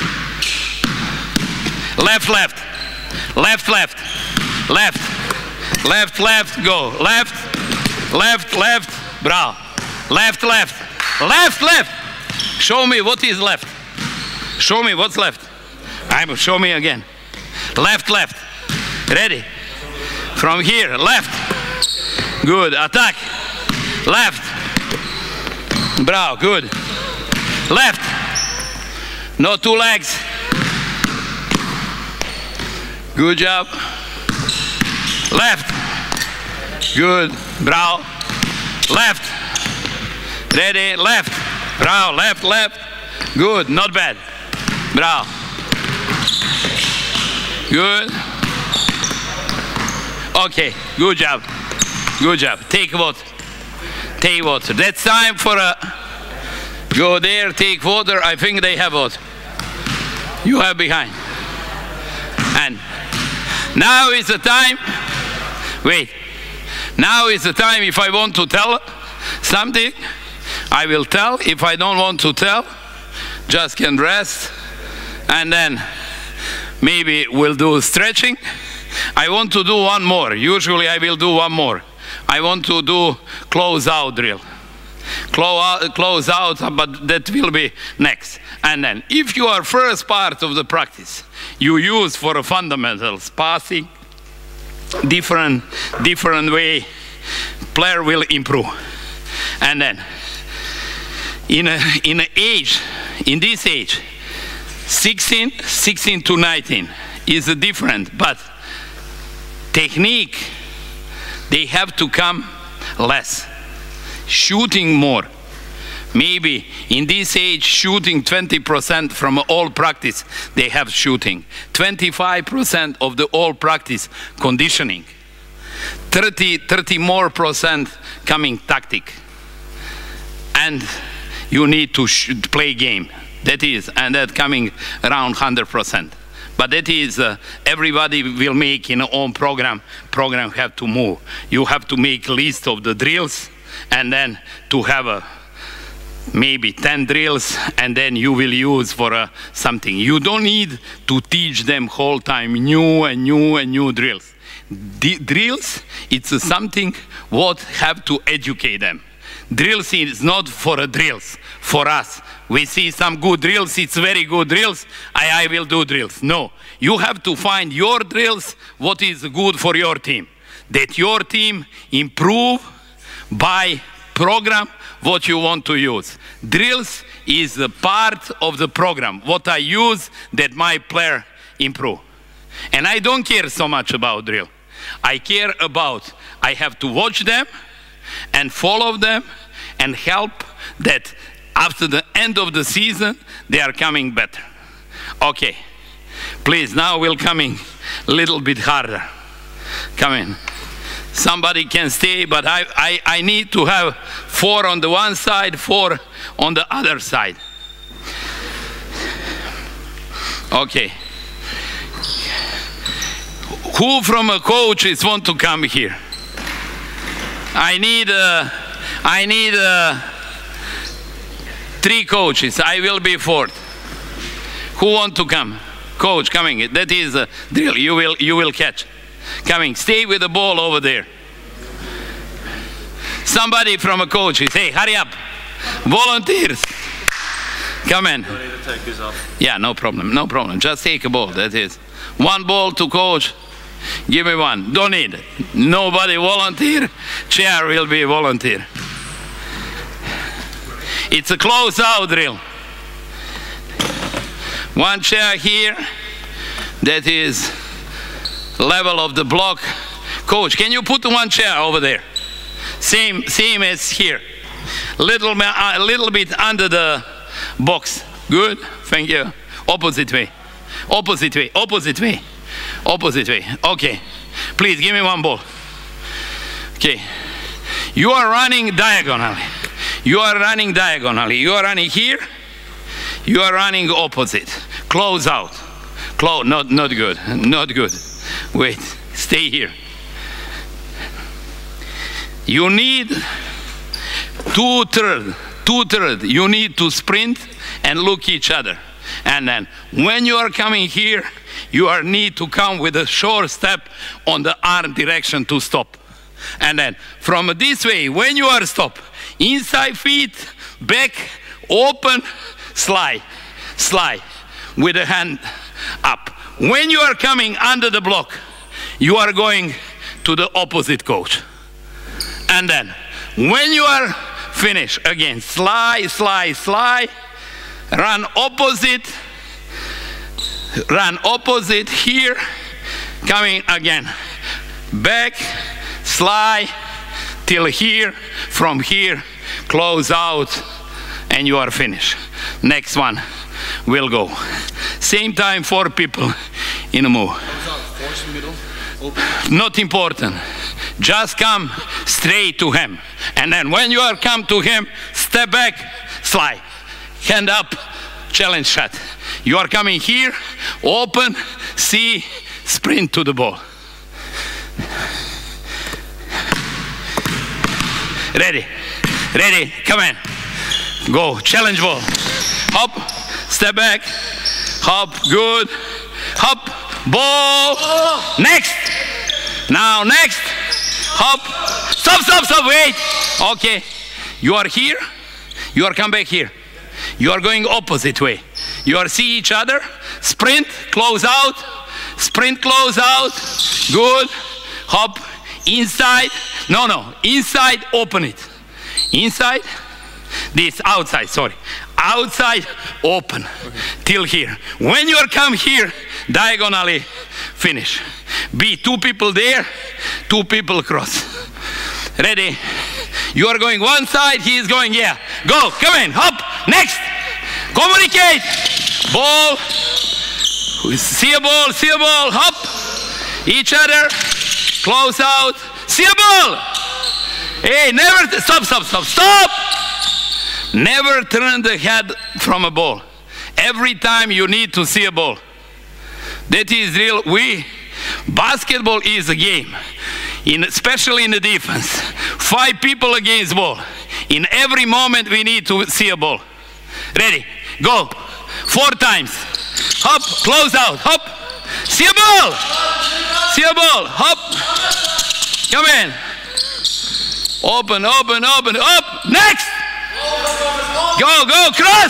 Left, left. Left, left. Left. Left, left. Go. Left. Left, left. Bravo. Left, left. Left, left. Show me what is left. Show me what's left. I'm show me again. Left, left. Ready. From here, left. Good. Attack. Left. Bravo. Good. Left. No two legs. Good job. Left. Good. Bravo. Left. Ready. Left. Bravo. Left. Left. Good. Not bad. Bravo. Good. Okay. Good job. Good job. Take water. Take water. That's time for a go there, take water. I think they have water. You have behind. And now is the time. Wait. Now is the time if I want to tell something, I will tell. If I don't want to tell, just can rest. And then maybe we'll do stretching. I want to do one more. Usually I will do one more. I want to do close out drill. Close out, close out, but that will be next. And then if you are first part of the practice, you use for a fundamentals, passing, different, different way, player will improve. And then in a, in a age, in this age, sixteen, sixteen to nineteen is different, but technique, they have to come less. Shooting more. Maybe in this age, shooting twenty percent from all practice, they have shooting. twenty-five percent of the all practice, conditioning. thirty, thirty more percent coming tactic. And you need to play game. That is, and that coming around one hundred percent. But that is, uh, everybody will make in their own program. Program have to move. You have to make list of the drills, and then to have a maybe ten drills, and then you will use for uh, something. You don't need to teach them whole time new and new and new drills. D drills, it's uh, something what have to educate them. Drills is not for uh, drills, for us. We see some good drills, it's very good drills, I, I will do drills. No, you have to find your drills, what is good for your team. That your team improve by program what you want to use. Drills is a part of the program, what I use that my player improve. And I don't care so much about drill. I care about, I have to watch them and follow them and help that after the end of the season, they are coming better. Okay, please, now we're coming a little bit harder. Come in. Somebody can stay, but I, I, I need to have four on the one side, four on the other side. Okay. Who from a coach is want to come here? I need, uh, I need, uh, three coaches. I will be fourth. Who want to come? Coach coming. That is a drill. You will, you will catch. Coming. Stay with the ball over there. Somebody from a coach is, hey, hurry up. Volunteers. Come in. You need to take this off. Yeah, no problem. No problem. Just take a ball. That is. One ball to coach. Give me one. Don't need it. Nobody volunteer. Chair will be volunteer. It's a close out drill. One chair here. That is level of the block. Coach, can you put one chair over there? Same, same as here. Little, a little bit under the box. Good. Thank you. Opposite way. Opposite way. Opposite way. Opposite way. Okay. Please give me one ball. Okay. You are running diagonally. You are running diagonally. You are running here. You are running opposite. Close out. Close. Not, not good. Not good. Wait. Stay here. You need two-thirds, two-thirds. You need to sprint and look each other. And then when you are coming here, you are need to come with a short step on the arm direction to stop. And then from this way, when you are stop, inside feet, back, open, slide, slide with the hand up. When you are coming under the block, you are going to the opposite coach. And then when you are finished, again, slide, slide, slide, run opposite, run opposite here, coming again, back, slide, till here, from here, close out, and you are finished. Next one will go. Same time, four people in a move. Force middle, open. Not important. Just come straight to him. And then when you are come to him, step back, slide. Hand up, challenge shot. You are coming here, open, see, sprint to the ball. Ready, ready, come in. Go, challenge ball. Hop, step back, hop, good. Hop, ball, next. Now, next. Hop, stop, stop, stop, wait. Okay, you are here, you are come back here. You are going opposite way. You are see each other, sprint, close out, sprint, close out, good. Hop, inside, no, no, inside, open it. Inside, this, outside, sorry. Outside, open, okay. Till here. When you are come here, diagonally, finish. Be two people there, two people cross. Ready? You are going one side, he is going, yeah. Go, come in, hop, next. Communicate. Ball. See a ball, see a ball, hop. Each other, close out. See a ball. Hey, never, stop, stop, stop, stop. Never turn the head from a ball. Every time you need to see a ball. That is real. We, basketball is a game, in, especially in the defense. Five people against ball. In every moment we need to see a ball. Ready, go. Four times. Hop, close out, hop. See a ball. See a ball, hop. Come in. Open, open, open, up. Next. Go, go, cross.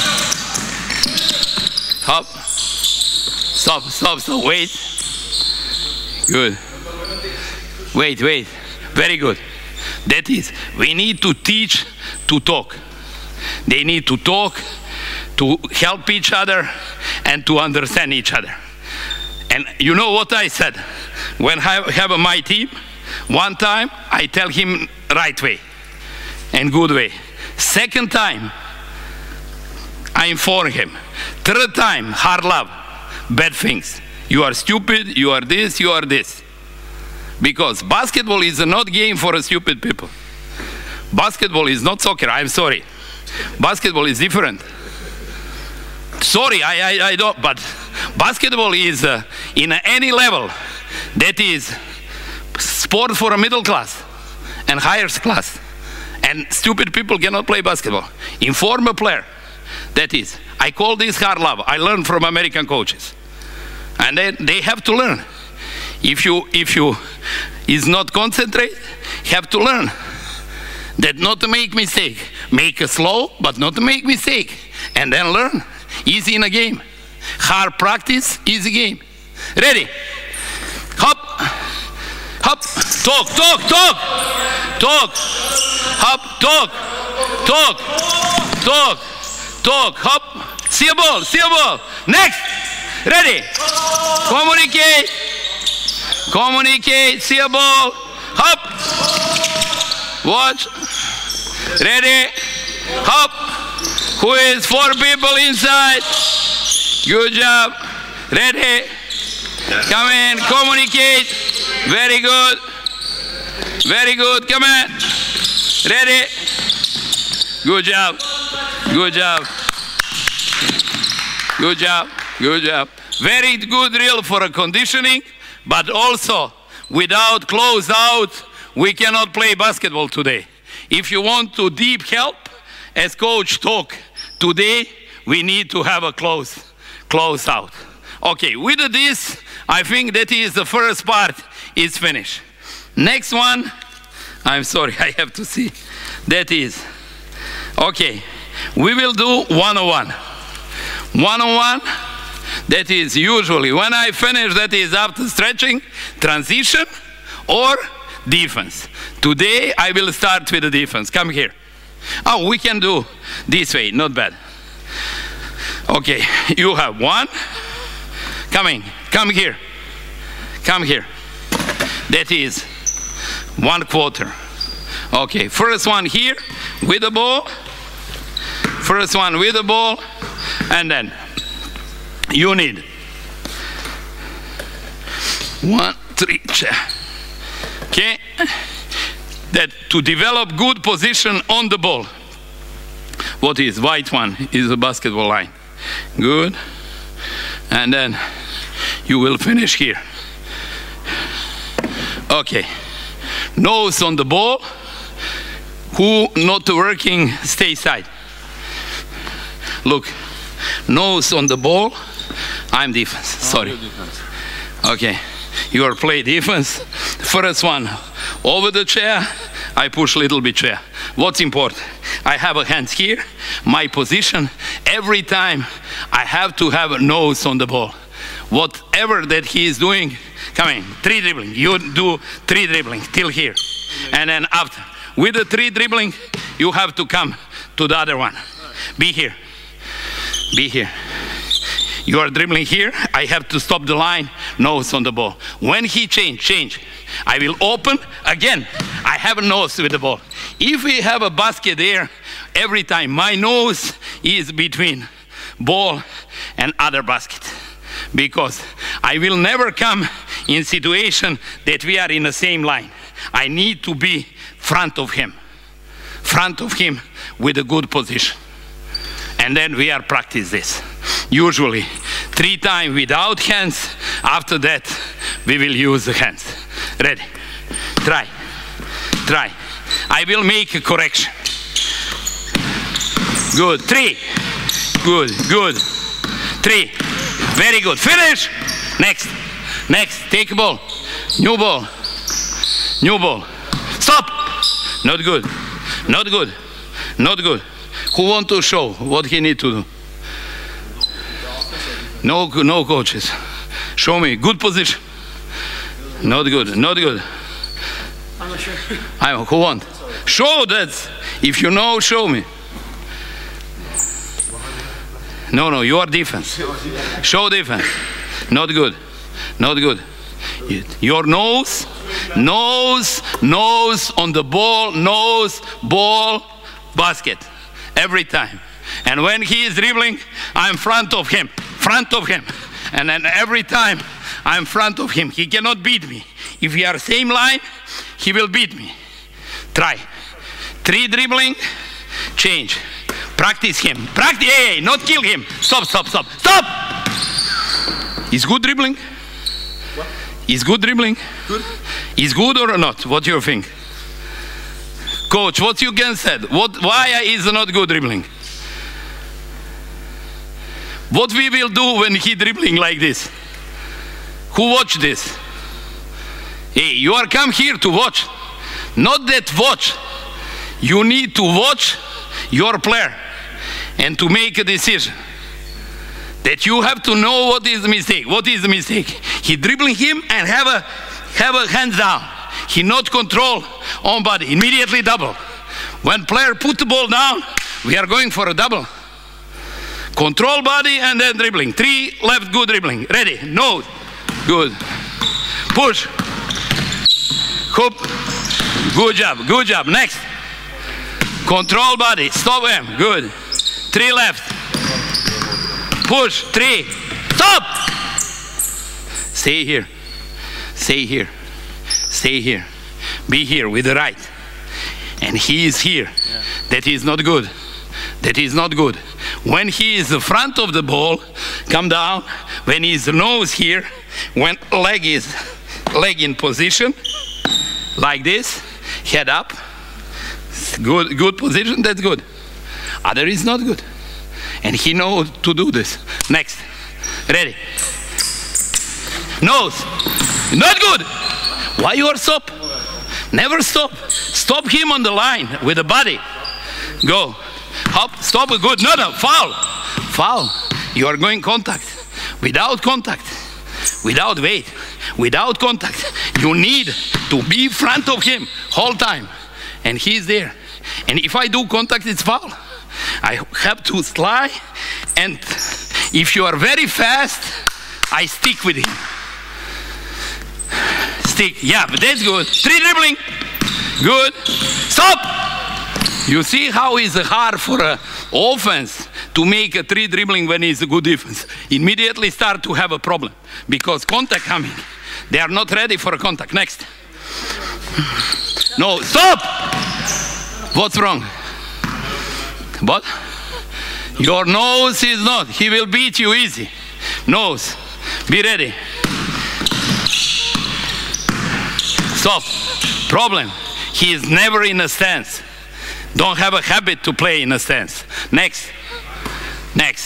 Hop. Stop, stop, stop, wait. Good. Wait, wait. Very good. That is, we need to teach to talk. They need to talk, to help each other, and to understand each other. And you know what I said? When I have my team, one time I tell him right way and good way. Second time, I inform him. Third time, hard love, bad things. You are stupid, you are this, you are this. Because basketball is not a game for stupid people. Basketball is not soccer, I'm sorry. Basketball is different. Sorry, I, I, I don't, but basketball is uh, in any level. That is sport for a middle class and higher class. And stupid people cannot play basketball. Inform a player. That is, I call this hard love. I learned from American coaches. And then they have to learn. If you, if you is not concentrate, have to learn. That not to make mistake. Make a slow, but not to make mistake. And then learn. Easy in a game. Hard practice, easy game. Ready? Hop. Hop. Talk, talk, talk. Talk. Hop, talk. Talk. Talk. Talk. Hop. See a ball, see a ball. Next. Ready? Communicate. Communicate. See a ball. Hop. Watch. Ready? Hop. Who is four people inside? Good job. Ready? Come in. Communicate. Very good. Very good. Come in. Ready? Good job. Good job. Good job. Good job. Very good drill for a conditioning, but also without close out, we cannot play basketball today. If you want to deep help, as coach talk, today we need to have a close, close out. Okay, with this, I think that is the first part is finished. Next one, I'm sorry, I have to see. That is, okay, we will do one-on-one. One-on-one, that is usually, when I finish, that is after stretching, transition, or defense. Today, I will start with the defense. Come here. Oh, we can do this way, not bad. Okay, you have one. Coming, come here. Come here. That is one quarter. Okay, first one here with the ball. First one with the ball. And then you need one, three, okay? That to develop good position on the ball. What is white one is a basketball line. Good. And then you will finish here. Okay. Nose on the ball. Who not working, stay side. Look. Nose on the ball. I'm defense. Sorry. Defense. Okay. You are play defense. First one over the chair. I push a little bit chair. What's important? I have a hand here. My position. Every time I have to have a nose on the ball. Whatever that he is doing. Come in. Three dribbling. You do three dribbling till here. And then after. With the three dribbling, you have to come to the other one. Be here. Be here. You are dribbling here. I have to stop the line. Nose on the ball. When he change, change. I will open again. I have a nose with the ball. If we have a basket there, every time my nose is between ball and other basket. Because I will never come in situation that we are in the same line. I need to be front of him. Front of him with a good position. And then we are practice this. Usually three times without hands. After that we will use the hands. Ready? Try. Try. I will make a correction. Good. Three. Good. Good. Three. Very good. Finish. Next. Next. Take a ball. New ball. New ball. Stop. Not good. Not good. Not good. Who want to show what he need to do? No, no coaches. Show me. Good position. Not good. Not good. I'm not sure. I, who want? Show that. If you know, show me. No, no. You are defense. Show defense. Not good. Not good. Your nose, nose, nose on the ball, nose, ball, basket. Every time. And when he is dribbling, I'm front of him. Front of him. And then every time I'm front of him. He cannot beat me. If we are same line, he will beat me. Try. Three dribbling, change. Practice him. Practice. Hey, hey, not kill him. Stop, stop, stop. Stop! Is good dribbling? What? Is good dribbling? Good. Is good or not? What do you think? Coach, what you can said? What, why is not good dribbling? What we will do when he dribbling like this? Who watch this? Hey, you are come here to watch. Not that watch. You need to watch your player and to make a decision. That you have to know what is the mistake. What is the mistake? He dribbling him and have a have a hands down. He not control on body. Immediately double. When player put the ball down, we are going for a double. Control body and then dribbling. Three left, good dribbling. Ready? No. Good. Push. Hoop. Good job. Good job. Next. Control body. Stop him. Good. Three left. Push. Three. Stop. Stay here. Stay here. Stay here. Be here with the right. And he is here. Yeah. That is not good. That is not good. When he is the front of the ball, come down. When his nose here, when leg is leg in position, like this, head up. Good, good position, that's good. Other is not good. And he knows to do this. Next, ready. Nose, not good. Why you are stop? Never stop. Stop him on the line with the body. Go. Hop, stop, good. No, no, foul. Foul. You are going contact. Without contact, without weight, without contact, you need to be in front of him whole time. And he's there. And if I do contact, it's foul. I have to slide, and if you are very fast, I stick with him. Stick, yeah, but that's good. Three dribbling, good. Stop! You see how it's hard for an offense to make a three dribbling when it's a good defense. Immediately start to have a problem because contact coming. They are not ready for a contact. Next. No, stop! What's wrong? What? Your nose is not. He will beat you easy. Nose. Be ready. Stop. Problem. He is never in a stance. Don't have a habit to play in a stance. Next. Next.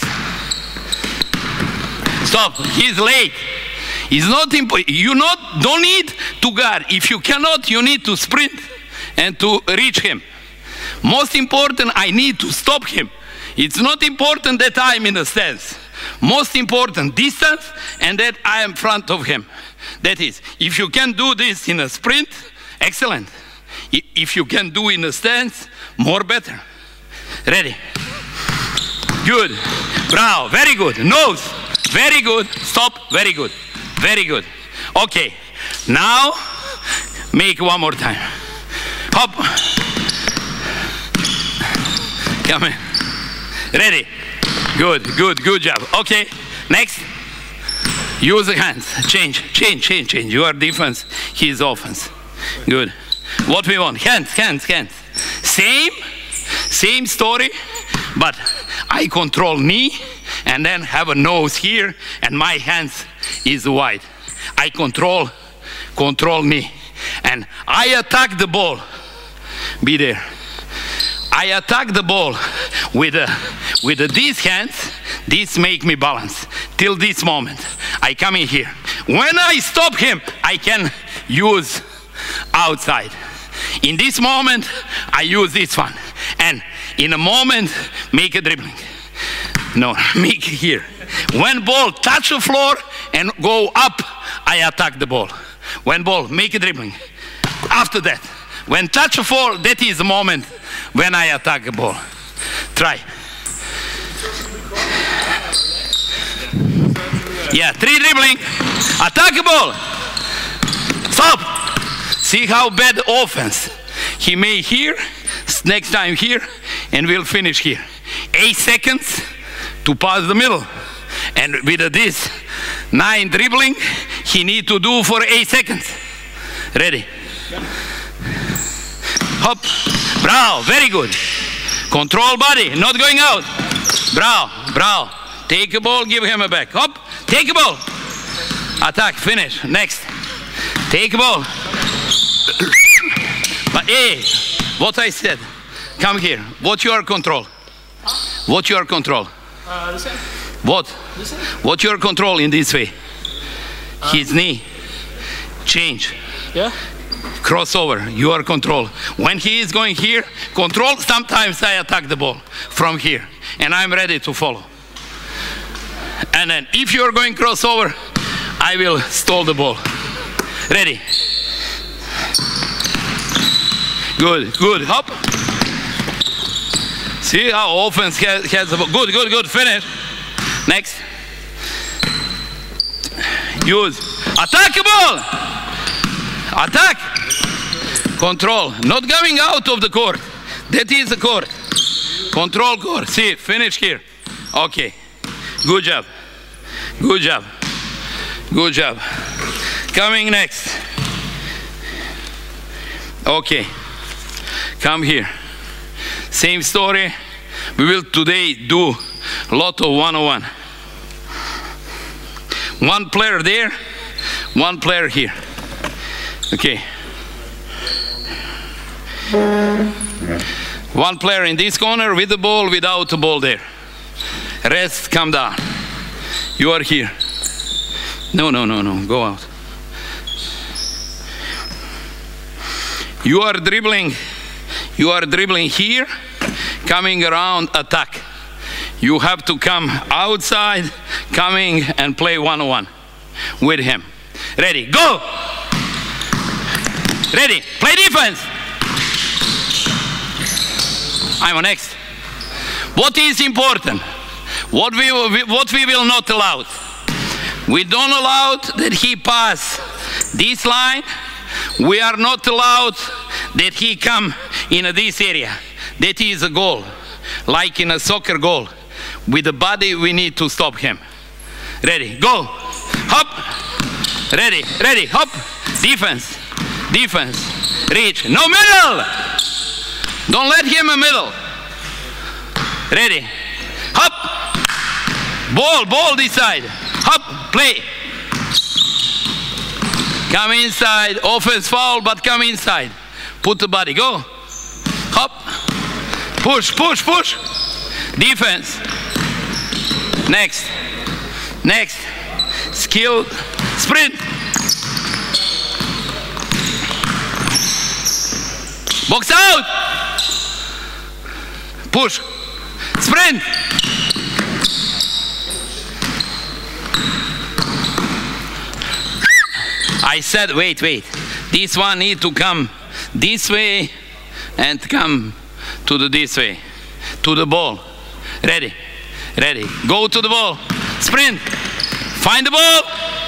Stop. He's late. It's not important. You not don't need to guard. If you cannot, you need to sprint and to reach him. Most important, I need to stop him. It's not important that I'm in a stance. Most important, distance, and that I am in front of him. That is, if you can do this in a sprint, excellent. If you can do in a stance, more better. Ready. Good. Bravo. Very good. Nose. Very good. Stop. Very good. Very good. Okay. Now, make one more time. Hop. Come in. Ready. Good. Good. Good job. Okay. Next. Use the hands. Change. Change. Change. Change. You are defense. He is offense. Good. What we want? Hands. Hands. Hands. Same. Same story. But I control knee and then have a nose here and my hands is wide. I control, control knee. And I attack the ball. Be there. I attack the ball with, a, with a, these hands. These make me balance. Till this moment. I come in here. When I stop him, I can use outside. In this moment, I use this one. And in a moment, make a dribbling. No, make here. When ball touch the floor and go up, I attack the ball. When ball, make a dribbling. After that, when touch the floor, that is the moment when I attack the ball. Try. Yeah, three dribbling. Attack the ball. Stop. See how bad offense. He may here, next time here, and we'll finish here. Eight seconds to pass the middle. And with this nine dribbling, he need to do for eight seconds. Ready? Hop. Bravo. Very good. Control body. Not going out. Bravo. Bravo. Take a ball. Give him a back. Hop. Take a ball. Attack. Finish. Next. Take a ball. But hey, what I said. Come here. What your control? What your control? Uh, the same. What? The same. What your control in this way? Uh, His knee. Change. Yeah. Crossover. Your control. When he is going here, control. Sometimes I attack the ball from here, and I'm ready to follow. And then if you are going crossover, I will stall the ball. Ready? Good. Good. Hop. See how offense has, has the ball. Good, good, good. Finish. Next. Use. Attack the ball. Attack. Control. Not going out of the court. That is the court. Control court. See, finish here. Okay. Good job. Good job. Good job. Coming next. Okay. Come here. Same story. We will today do a lot of one-on-one. One player there, one player here. Okay. One player in this corner with the ball, without the ball there. Rest, come down. You are here. No, no, no, no, go out. You are dribbling, you are dribbling here, coming around, attack. You have to come outside, coming and play one-on-one with him. Ready, go! Ready, play defense! I'm on next. What is important? What we, what we will not allow? We don't allow that he pass this line. We are not allowed that he come in this area. That is a goal, like in a soccer goal. With the body, we need to stop him. Ready, go, hop, ready, ready, hop, defense, defense, reach, no middle, don't let him a middle. Ready, hop, ball, ball this side, hop, play. Come inside, offense foul, but come inside. Put the body, go. Hop. Push, push, push. Defense. Next. Next. Skill. Sprint. Box out. Push. Sprint. I said, wait, wait. This one need to come this way and come to the this way, to the ball. Ready, ready. Go to the ball. Sprint. Find the ball.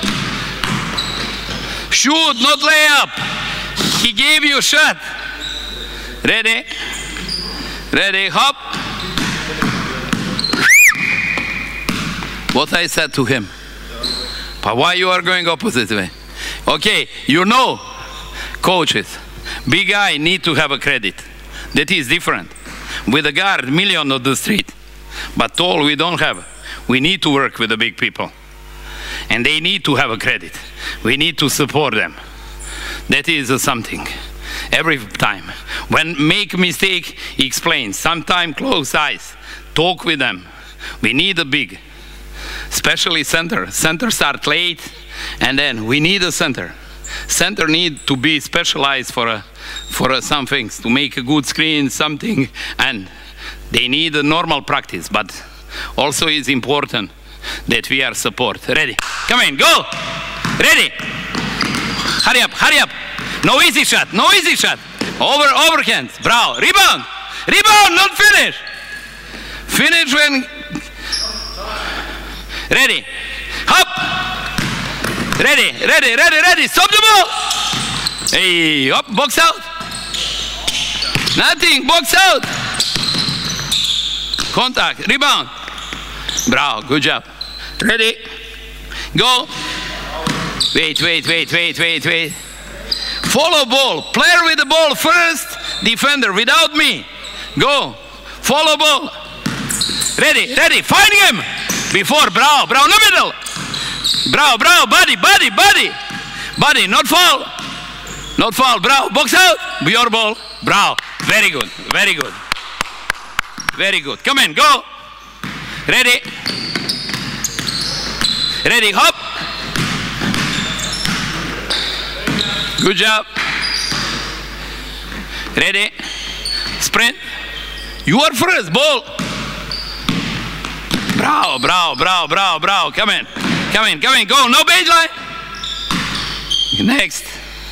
Shoot, not lay up. He gave you a shot. Ready, ready, hop. What I said to him. But why you are going opposite way? Okay, you know, coaches, big guy need to have a credit. That is different. With a guard, million on the street. But tall we don't have. We need to work with the big people. And they need to have a credit. We need to support them. That is uh, something. Every time. When make mistake, explain. Sometime close eyes. Talk with them. We need a big. Especially center. Center start late. And then we need a center. Center need to be specialized for a, for a, some things, to make a good screen, something, and they need a normal practice. But also it's important that we are support. Ready? Come in, go! Ready? Hurry up, hurry up! No easy shot, no easy shot. Over, overhand, bravo, rebound, rebound, not finish. Finish when. Ready? Hop! Ready, ready, ready, ready. Stop the ball. Hey, up, box out. Nothing, box out. Contact, rebound. Bravo, good job. Ready, go. Wait, wait, wait, wait, wait, wait. Follow ball. Player with the ball first. Defender without me. Go. Follow ball. Ready, ready. Find him. Before, bravo, bravo, no middle. Bravo, bravo, body, body, body. Body, not foul. Not foul, bravo. Box out. Your ball. Bravo. Very good, very good. Very good. Come in, go. Ready. Ready, hop. Good job. Ready. Sprint. You are first, ball. Bravo, bravo, bravo, bravo, bravo. Come in. Come in, come in, go. No baseline. Next.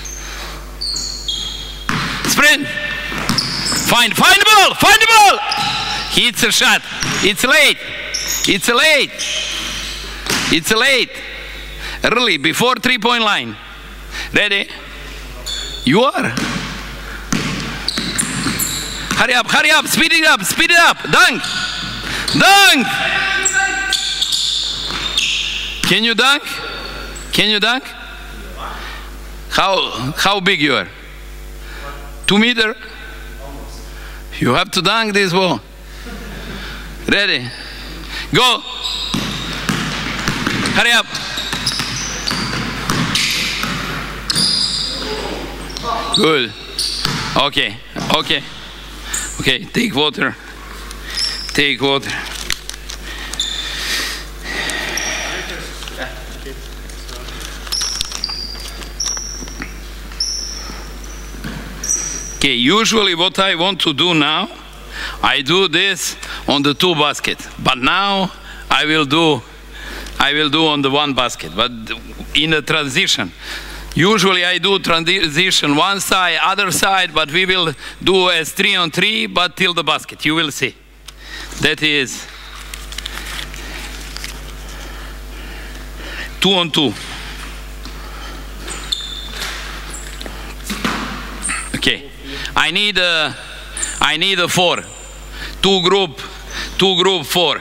Sprint. Find, find the ball, find the ball. Hits a shot. It's late. It's late. It's late. Early, before three-point line. Ready? You are. Hurry up, hurry up, speed it up, speed it up. Dunk. Dunk. Can you dunk? Can you dunk? How, how big you are? Two meter? You have to dunk this ball. Ready? Go. Hurry up. Good. Okay, okay. Okay, take water. Take water. Okay, usually what I want to do now, I do this on the two basket, but now I will do, I will do on the one basket, but in a transition. Usually I do transition one side, other side, but we will do as three on three, but till the basket, you will see. That is two on two. Okay. I need a, I need a four. Two group, two group four.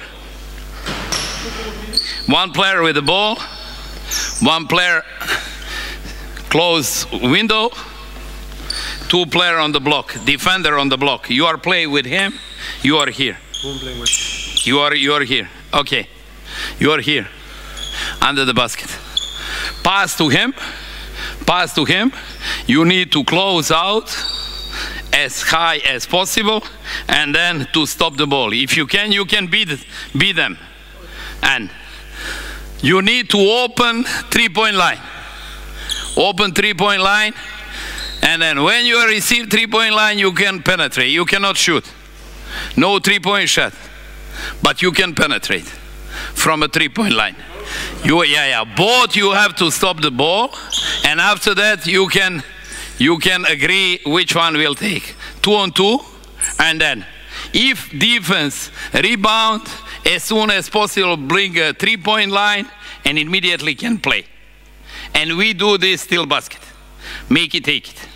One player with the ball, one player close window, two player on the block, defender on the block. You are playing with him, you are here. You are, you are here, okay. You are here, under the basket. Pass to him, pass to him. You need to close out as high as possible, and then to stop the ball. If you can, you can beat, beat them. And you need to open three-point line. Open three-point line, and then when you receive three-point line, you can penetrate. You cannot shoot. No three-point shot, but you can penetrate from a three-point line. You, yeah, yeah. Both you have to stop the ball, and after that you can, you can agree which one will take. Two on two, and then if defense rebound, as soon as possible bring a three-point line and immediately can play. And we do this till basket. Make it, take it.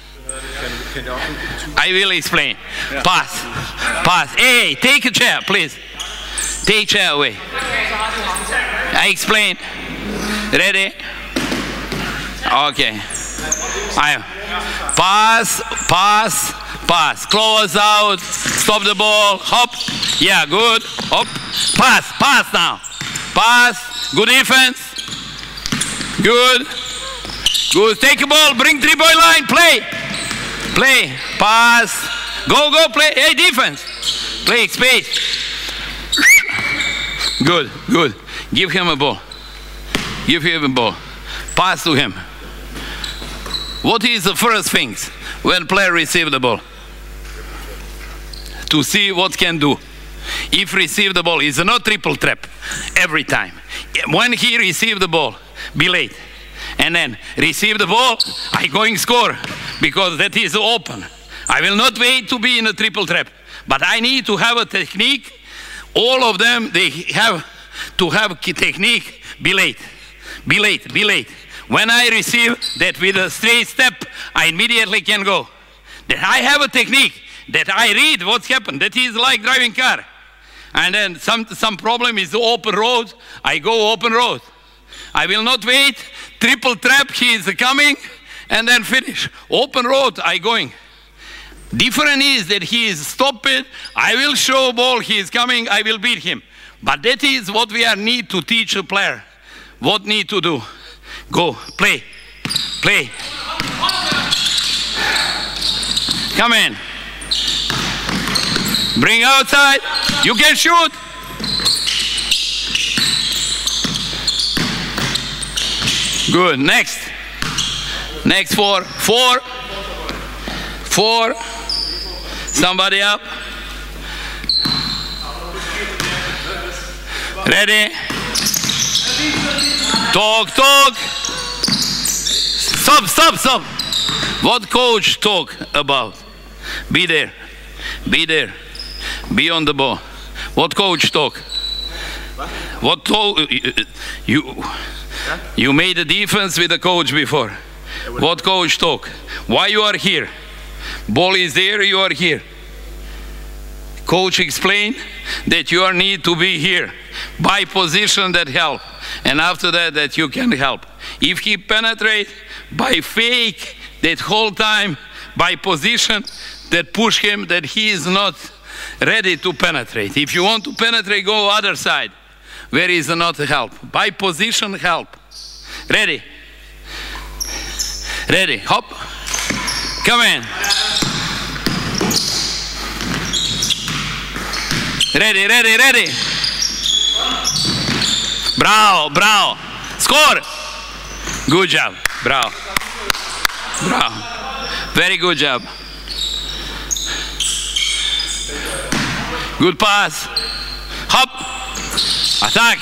I will explain. Yeah. Pass, pass. Hey, take a chair, please. Take chair away. I explain. Ready? Okay. I pass, pass, pass. Close out. Stop the ball. Hop. Yeah, good. Hop. Pass, pass now. Pass. Good defense. Good. Good. Take a ball. Bring three-point line. Play. Play. Pass. Go, go, play. Hey, defense. Play space. Good, good. Give him a ball. Give him a ball. Pass to him. What is the first things when player receive the ball? To see what can do. If receive the ball, it's not triple trap every time. When he receive the ball, be late. And then receive the ball, I going score because that is open. I will not wait to be in a triple trap, but I need to have a technique. All of them, they have to have technique, be late, be late, be late. When I receive that with a straight step, I immediately can go. That I have a technique, that I read what's happened. That is like driving car. And then some, some problem is the open road, I go open road. I will not wait, triple trap, he is coming, and then finish. Open road, I going. Different is that he is stopped, I will show ball, he is coming, I will beat him. But that is what we are need to teach a player. What need to do? Go, play, play. Come in. Bring outside, you can shoot. Good, next. Next four, four, four. Somebody up. Ready? Talk, talk. Stop, stop, stop. What coach talk about? Be there, be there, be on the ball. What coach talk? What talk? You, you made a defense with the coach before. What coach talk? Why you are here? Ball is there, you are here. Coach explain that you are need to be here. By position that help. And after that, that you can help. If he penetrate, by fake, that whole time, by position, that push him, that he is not ready to penetrate. If you want to penetrate, go other side. Where is not help? By position, help. Ready? Ready, hop. Come in. Ready, ready, ready. Bravo, bravo. Score. Good job. Bravo. Bravo. Very good job. Good pass. Hop. Attack.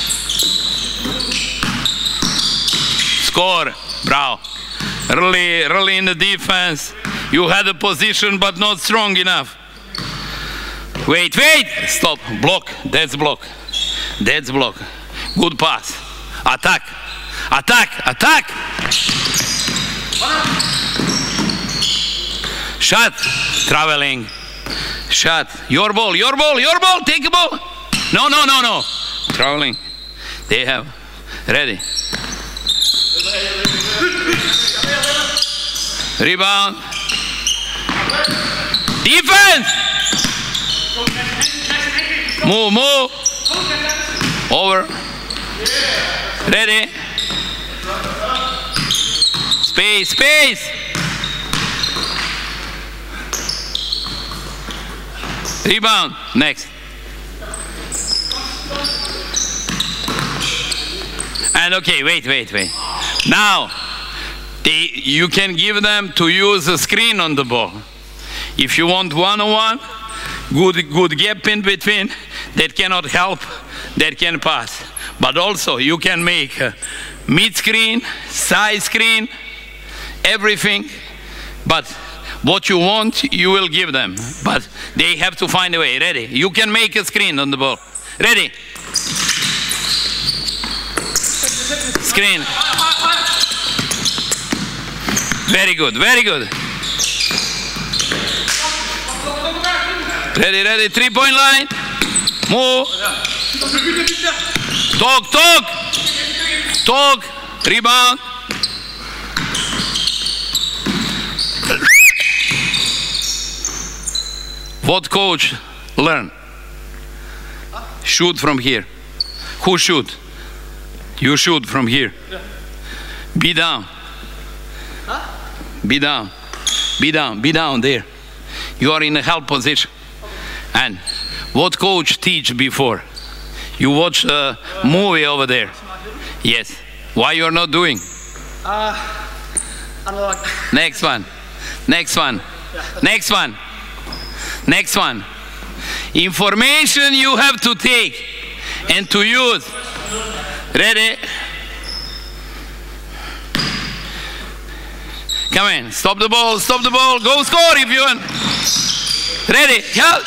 Score. Bravo. Early, early in the defense. You had a position but not strong enough. Wait, wait. Stop. Block. That's block. That's block. Good pass. Attack. Attack. Attack. Shot. Traveling. Shot. Your ball. Your ball. Your ball. Take a ball. No, no, no, no. Traveling. They have. Ready. Rebound. Defense. Move, move. Over. Ready. Space, space. Rebound. Next. And okay, wait, wait, wait. Now, they, you can give them to use a screen on the ball. If you want one-on-one, good, good gap in between, that cannot help, that can pass. But also, you can make a mid-screen, side screen, everything. But what you want, you will give them. But they have to find a way. Ready? You can make a screen on the ball. Ready? Screen. Very good, very good. Ready, ready, three-point line. Move. Talk, talk. Talk. Rebound. What coach learn? Shoot from here. Who shoot? You shoot from here. Be down. Be down. Be down. Be down there. You are in a help position. And what coach teach before? You watch a movie over there. Yes. Why you are not doing? Uh, Next one. Next one. Next one. Next one. Information you have to take and to use. Ready? Come in. Stop the ball. Stop the ball. Go score if you want. Ready? Help.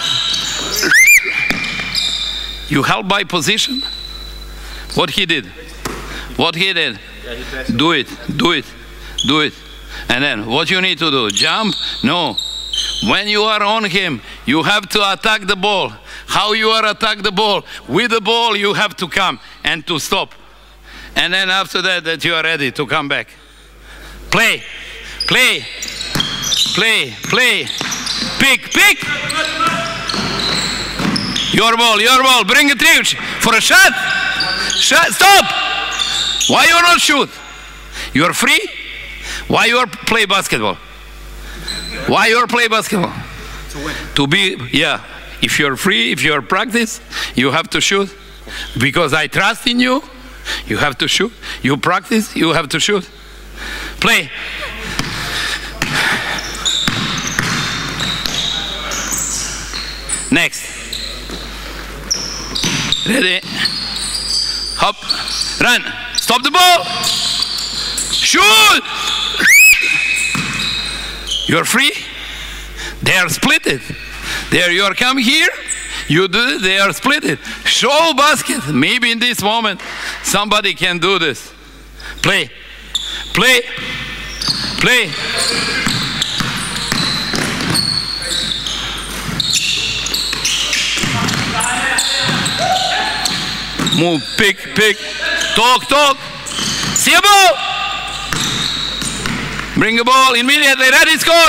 You help by position. What he did? What he did? Do it. Do it. Do it. And then what you need to do? Jump? No. When you are on him, you have to attack the ball. How you are attack the ball? With the ball, you have to come and to stop. And then after that, that you are ready to come back. Play. Play. Play. Play. Pick. Pick. Your ball. Your ball. Bring it in for a shot. Shot. Stop. Why you not shoot? You are free? Why you are play basketball? Why you are play basketball? To win. To be, yeah. If you're free, if you're practice, you have to shoot. Because I trust in you, you have to shoot. You practice, you have to shoot. Play. Next. Ready. Hop. Run. Stop the ball. Shoot. You're free. They are split it. There you are come here. You do it. They are split it. Show basket. Maybe in this moment somebody can do this. Play. Play. Play. Move. Pick. Pick. Talk. Talk. See a ball. Bring the ball immediately. Ready, score.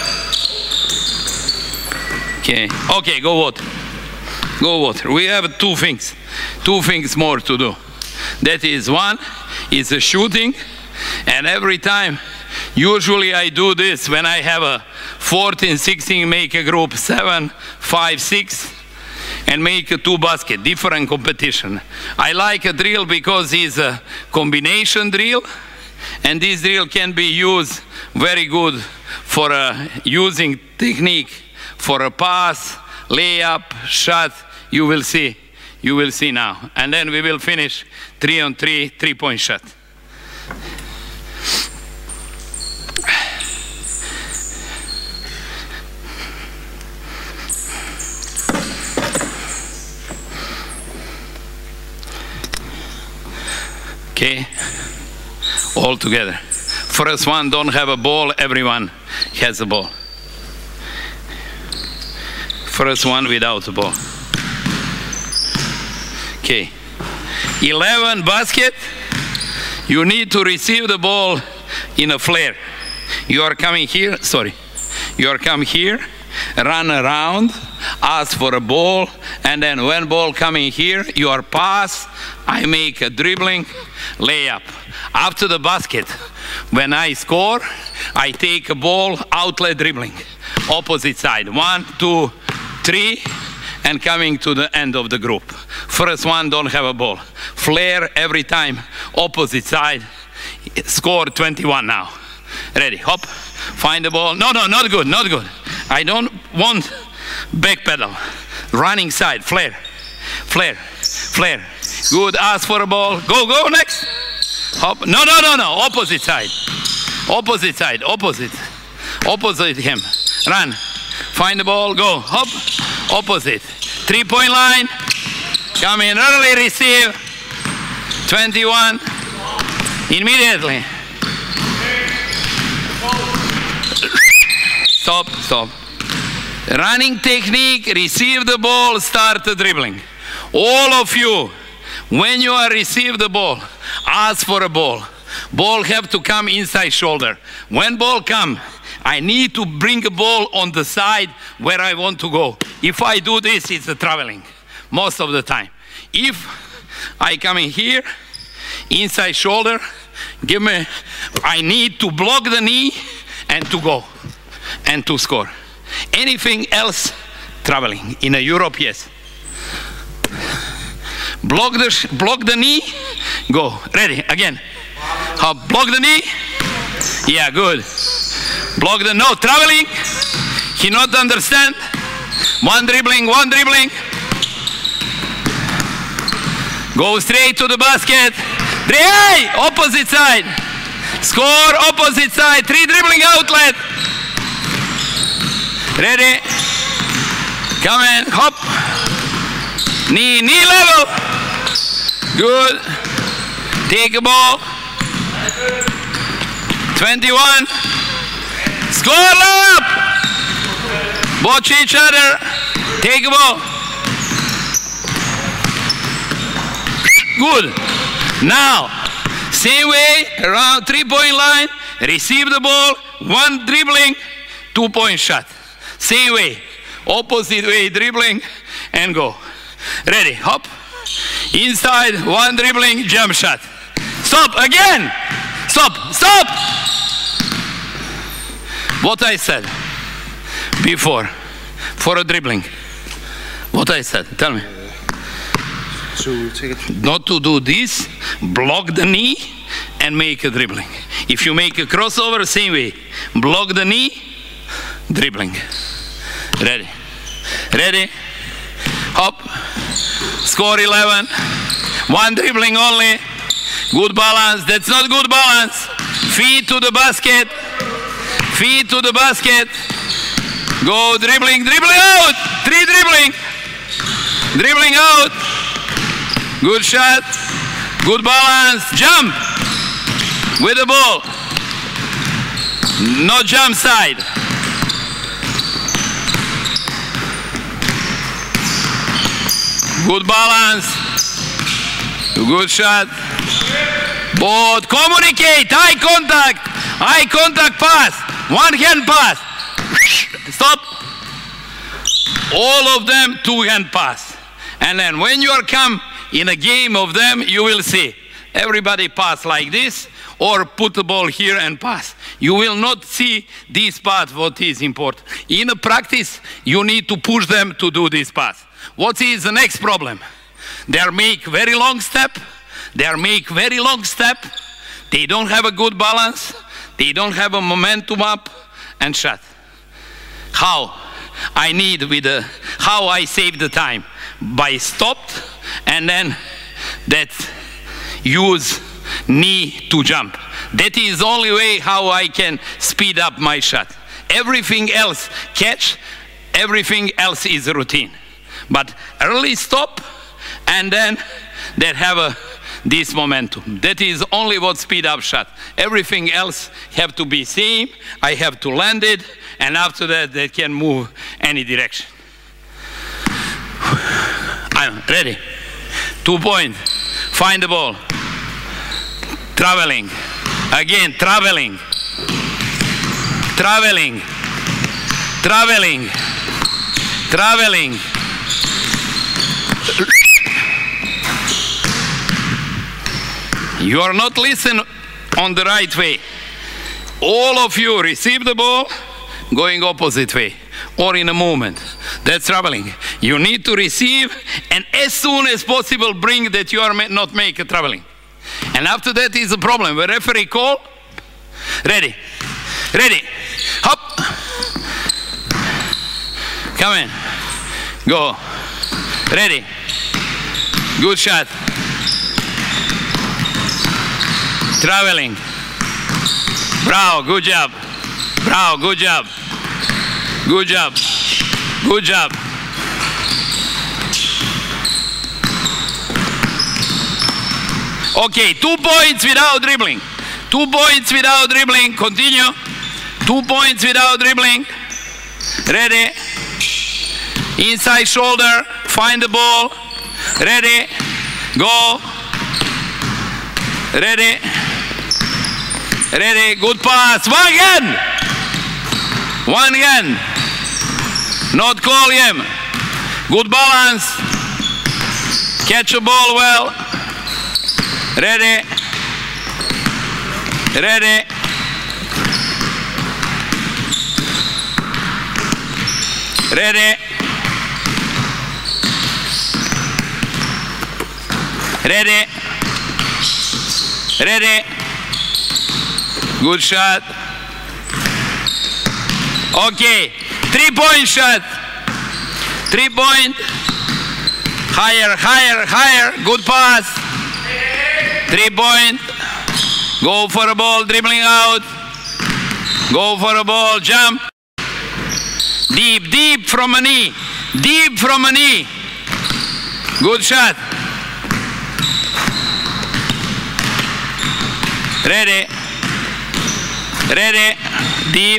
Okay. Okay, go water. Go water. We have two things. Two things more to do. That is, one is the shooting. And every time, usually I do this when I have a fourteen, sixteen, make a group seven, five, six. and make a two basket, different competition. I like a drill because it's a combination drill, and this drill can be used very good for uh, using technique for a pass, layup, shot. You will see, you will see now. And then we will finish three on three, three-point shot. Okay, all together. First one, don't have a ball, everyone has a ball. First one without a ball. Okay, eleven basket, you need to receive the ball in a flare. You are coming here, sorry, you are coming here, run around, ask for a ball, and then when ball coming here, you are pass, I make a dribbling, layup. After the basket, when I score, I take a ball, outlet dribbling, opposite side, one, two, three, and coming to the end of the group. First one, don't have a ball. Flare every time, opposite side, score twenty-one now. Ready, hop, find the ball. No, no, not good, not good. I don't want back pedal. Running side, flare, flare, flare. Good, ask for a ball. Go, go, next. Hop, no, no, no, no, opposite side. Opposite side, opposite. Opposite him. Run, find the ball, go, hop, opposite. Three-point line, come in early, receive. twenty-one, immediately. Stop, stop. Running technique, receive the ball, start the dribbling. All of you, when you are receive the ball, ask for a ball. Ball have to come inside shoulder. When ball come, I need to bring a ball on the side where I want to go. If I do this, it's a traveling, most of the time. If I come in here, inside shoulder, give me, I need to block the knee and to go and to score. Anything else, traveling. In a Europe, yes. Block the, block the knee, go. Ready, again. Uh, block the knee. Yeah, good. Block the, no, traveling. He not understand. One dribbling, one dribbling. Go straight to the basket. Hey, opposite side. Score, opposite side. Three dribbling outlet. Ready. Come in, hop. Knee, knee level. Good. Take a ball. twenty-one. Score up. Watch each other. Take a ball. Good. Now, same way, around three-point line, receive the ball, one dribbling, two-point shot. Same way, opposite way, dribbling, and go. Ready, hop. Inside, one dribbling, jump shot. Stop, again. Stop, stop. What I said before, for a dribbling. What I said, tell me. So take it. Not to do this, block the knee and make a dribbling. If you make a crossover, same way. Block the knee, dribbling. Ready. Ready. Hop. Score eleven. One dribbling only. Good balance. That's not good balance. Feet to the basket. Feet to the basket. Go dribbling, dribbling out. Three dribbling. Dribbling out. Good shot. Good balance. Jump with the ball. No jump side. Good balance. Good shot. Both communicate. Eye contact. Eye contact pass. One hand pass. Stop. All of them two hand pass. And then when you are come in a game of them, you will see everybody pass like this or put the ball here and pass. You will not see this part what is important. In a practice, you need to push them to do this pass. What is the next problem? They are make very long step. They are make very long step. They don't have a good balance. They don't have a momentum up and shot. How? I need with the, how I save the time? By stopped and then that use knee to jump. That is the only way how I can speed up my shot. Everything else catch, everything else is routine. But early stop and then that have a, this momentum. That is only what speed up shot. Everything else have to be same. I have to land it and after that they can move any direction. I'm ready. Two point. Find the ball. Traveling. Again, traveling. Traveling. Traveling. Traveling. You are not listening on the right way. All of you receive the ball going opposite way or in a movement. That's traveling. You need to receive and as soon as possible bring that you are not make a traveling. And after that is a problem. The referee call. Ready. Ready. Hop. Come in. Go. Ready. Good shot. Traveling. Bravo. Good job. Bravo. Good job. Good job. Good job. Okay, two points without dribbling. Two points without dribbling. Continue. Two points without dribbling. Ready. Inside shoulder. Find the ball. Ready. Go. Ready. Ready. Good pass. One again. One again. Not call him. Good balance. Catch the ball well. Ready. Ready. Ready. Ready. Ready. Good shot. Okay. Three point shot. Three point. Higher, higher, higher. Good pass. Three point. Go for a ball, dribbling out. Go for a ball, jump. Deep, deep from a knee. Deep from a knee. Good shot. Ready. Ready. Deep.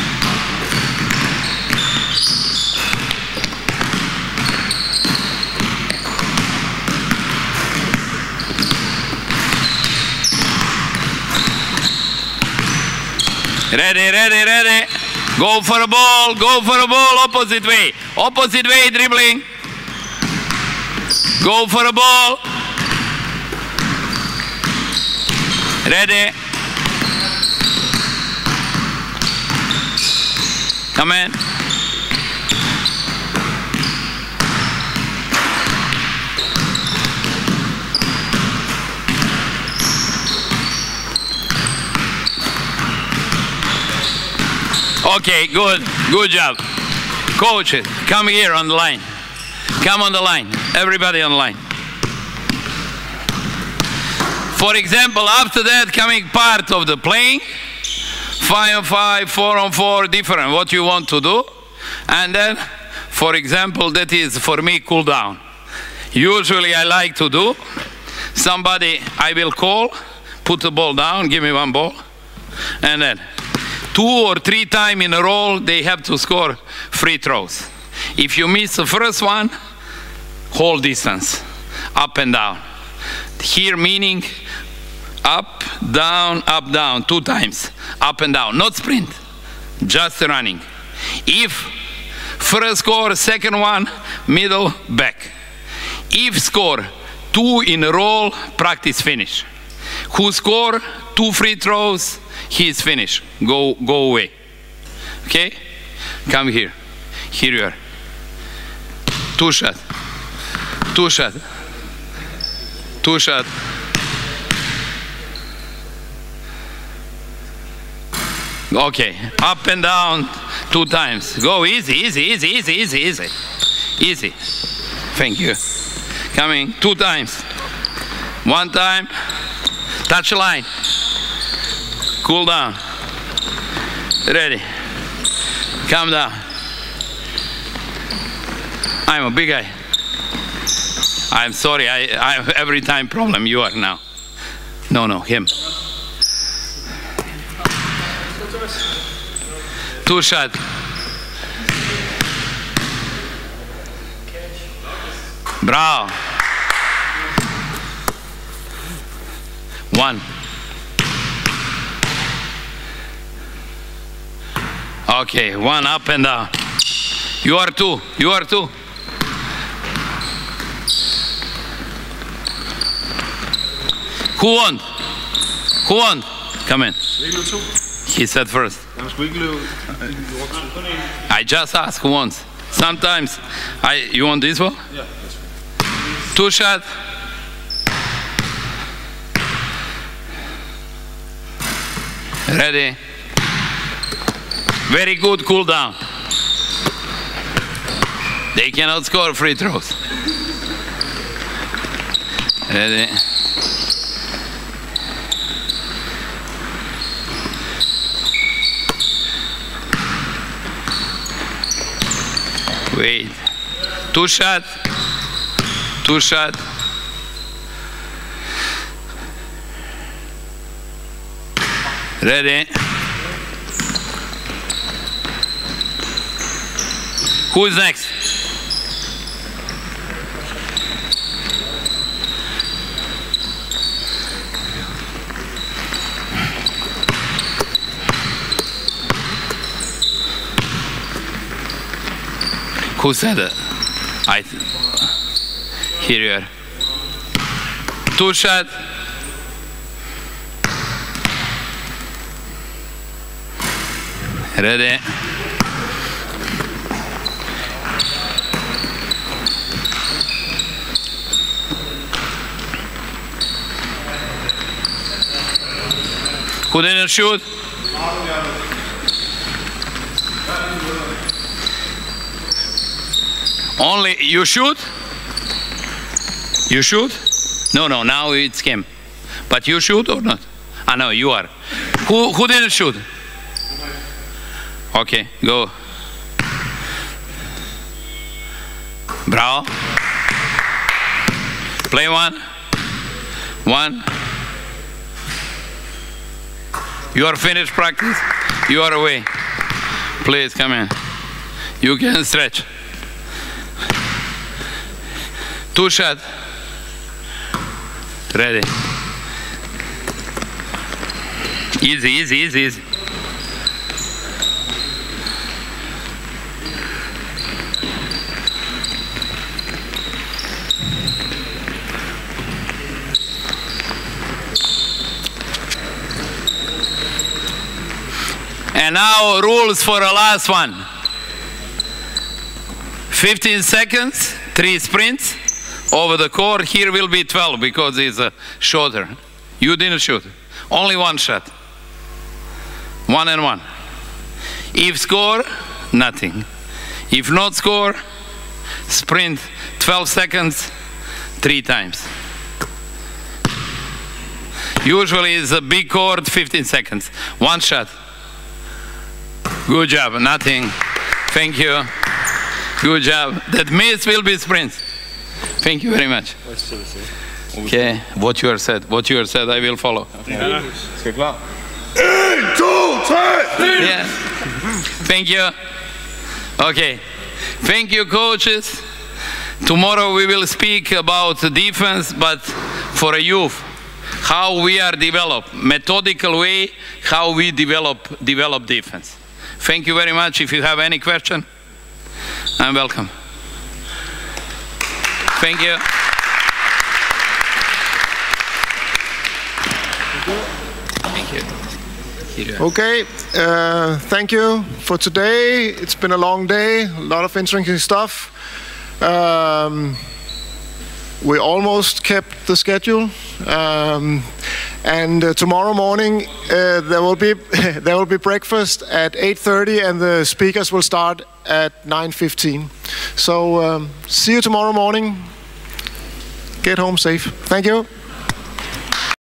Ready, ready, ready. Go for a ball, go for a ball, opposite way. Opposite way, dribbling. Go for a ball. Ready. Come in. Okay, good, good job. Coach, come here on the line. Come on the line, everybody on the line. For example, after that coming part of the playing, five on five, four on four, different, what you want to do. And then, for example, that is for me cool down. Usually I like to do, somebody I will call, put the ball down, give me one ball, and then two or three times in a row, they have to score free throws. If you miss the first one, hold distance, up and down. Here meaning up, down, up, down, two times, up and down, not sprint, just running. If first score, second one, middle, back. If score two in a row, practice finish. Who score two free throws, he is finished. Go, go away. Okay? Come here. Here you are. Two shot. Two shot. Two shot. Okay, up and down two times. Go easy, easy, easy, easy, easy, easy. Easy. Thank you. Coming two times. One time. Touch line. Cool down. Ready. Calm down. I'm a big guy. I'm sorry, I, I have every time problem. You are now. No, no, him. Two shot. Bravo. One. Okay, one up and down. You are two. You are two. Who won? Who won? Come in. He said first. I just asked who wants. Sometimes I. You want this one? Yeah. Two shot. Ready. Very good cool down. They cannot score free throws. Ready. Wait. Two shot. Two shot. Ready. Who is next? Who said it? I. Here you are. Two shot. Ready. Who didn't shoot? Only you shoot? You shoot? No, no, now it's him. But you shoot or not? I know you are. Who who didn't shoot? Okay, go. Bravo. Play one. One. You are finished practice. You are away. Please come in. You can stretch. Two shot. Ready. Easy, easy, easy, easy. And now rules for the last one. fifteen seconds, three sprints over the court. Here will be twelve because it's uh, shorter. You didn't shoot. Only one shot. One and one. If score, nothing. If not score, sprint twelve seconds, three times. Usually it's a big court, fifteen seconds. One shot. Good job, nothing. Thank you. Good job. That miss will be sprints. Thank you very much. Okay, what you are said, what you are said, I will follow. Een, two, three. Yeah. Thank you. Okay. Thank you, coaches. Tomorrow we will speak about defense, but for a youth, how we are developed, methodical way, how we develop develop defense. Thank you very much. If you have any question, I'm welcome. Thank you. Thank you. Here. Okay, uh, thank you for today. It's been a long day, a lot of interesting stuff. Um, we almost kept the schedule, um, and uh, tomorrow morning uh, there will be there will be breakfast at eight thirty, and the speakers will start at nine fifteen. So um, see you tomorrow morning. Get home safe. Thank you.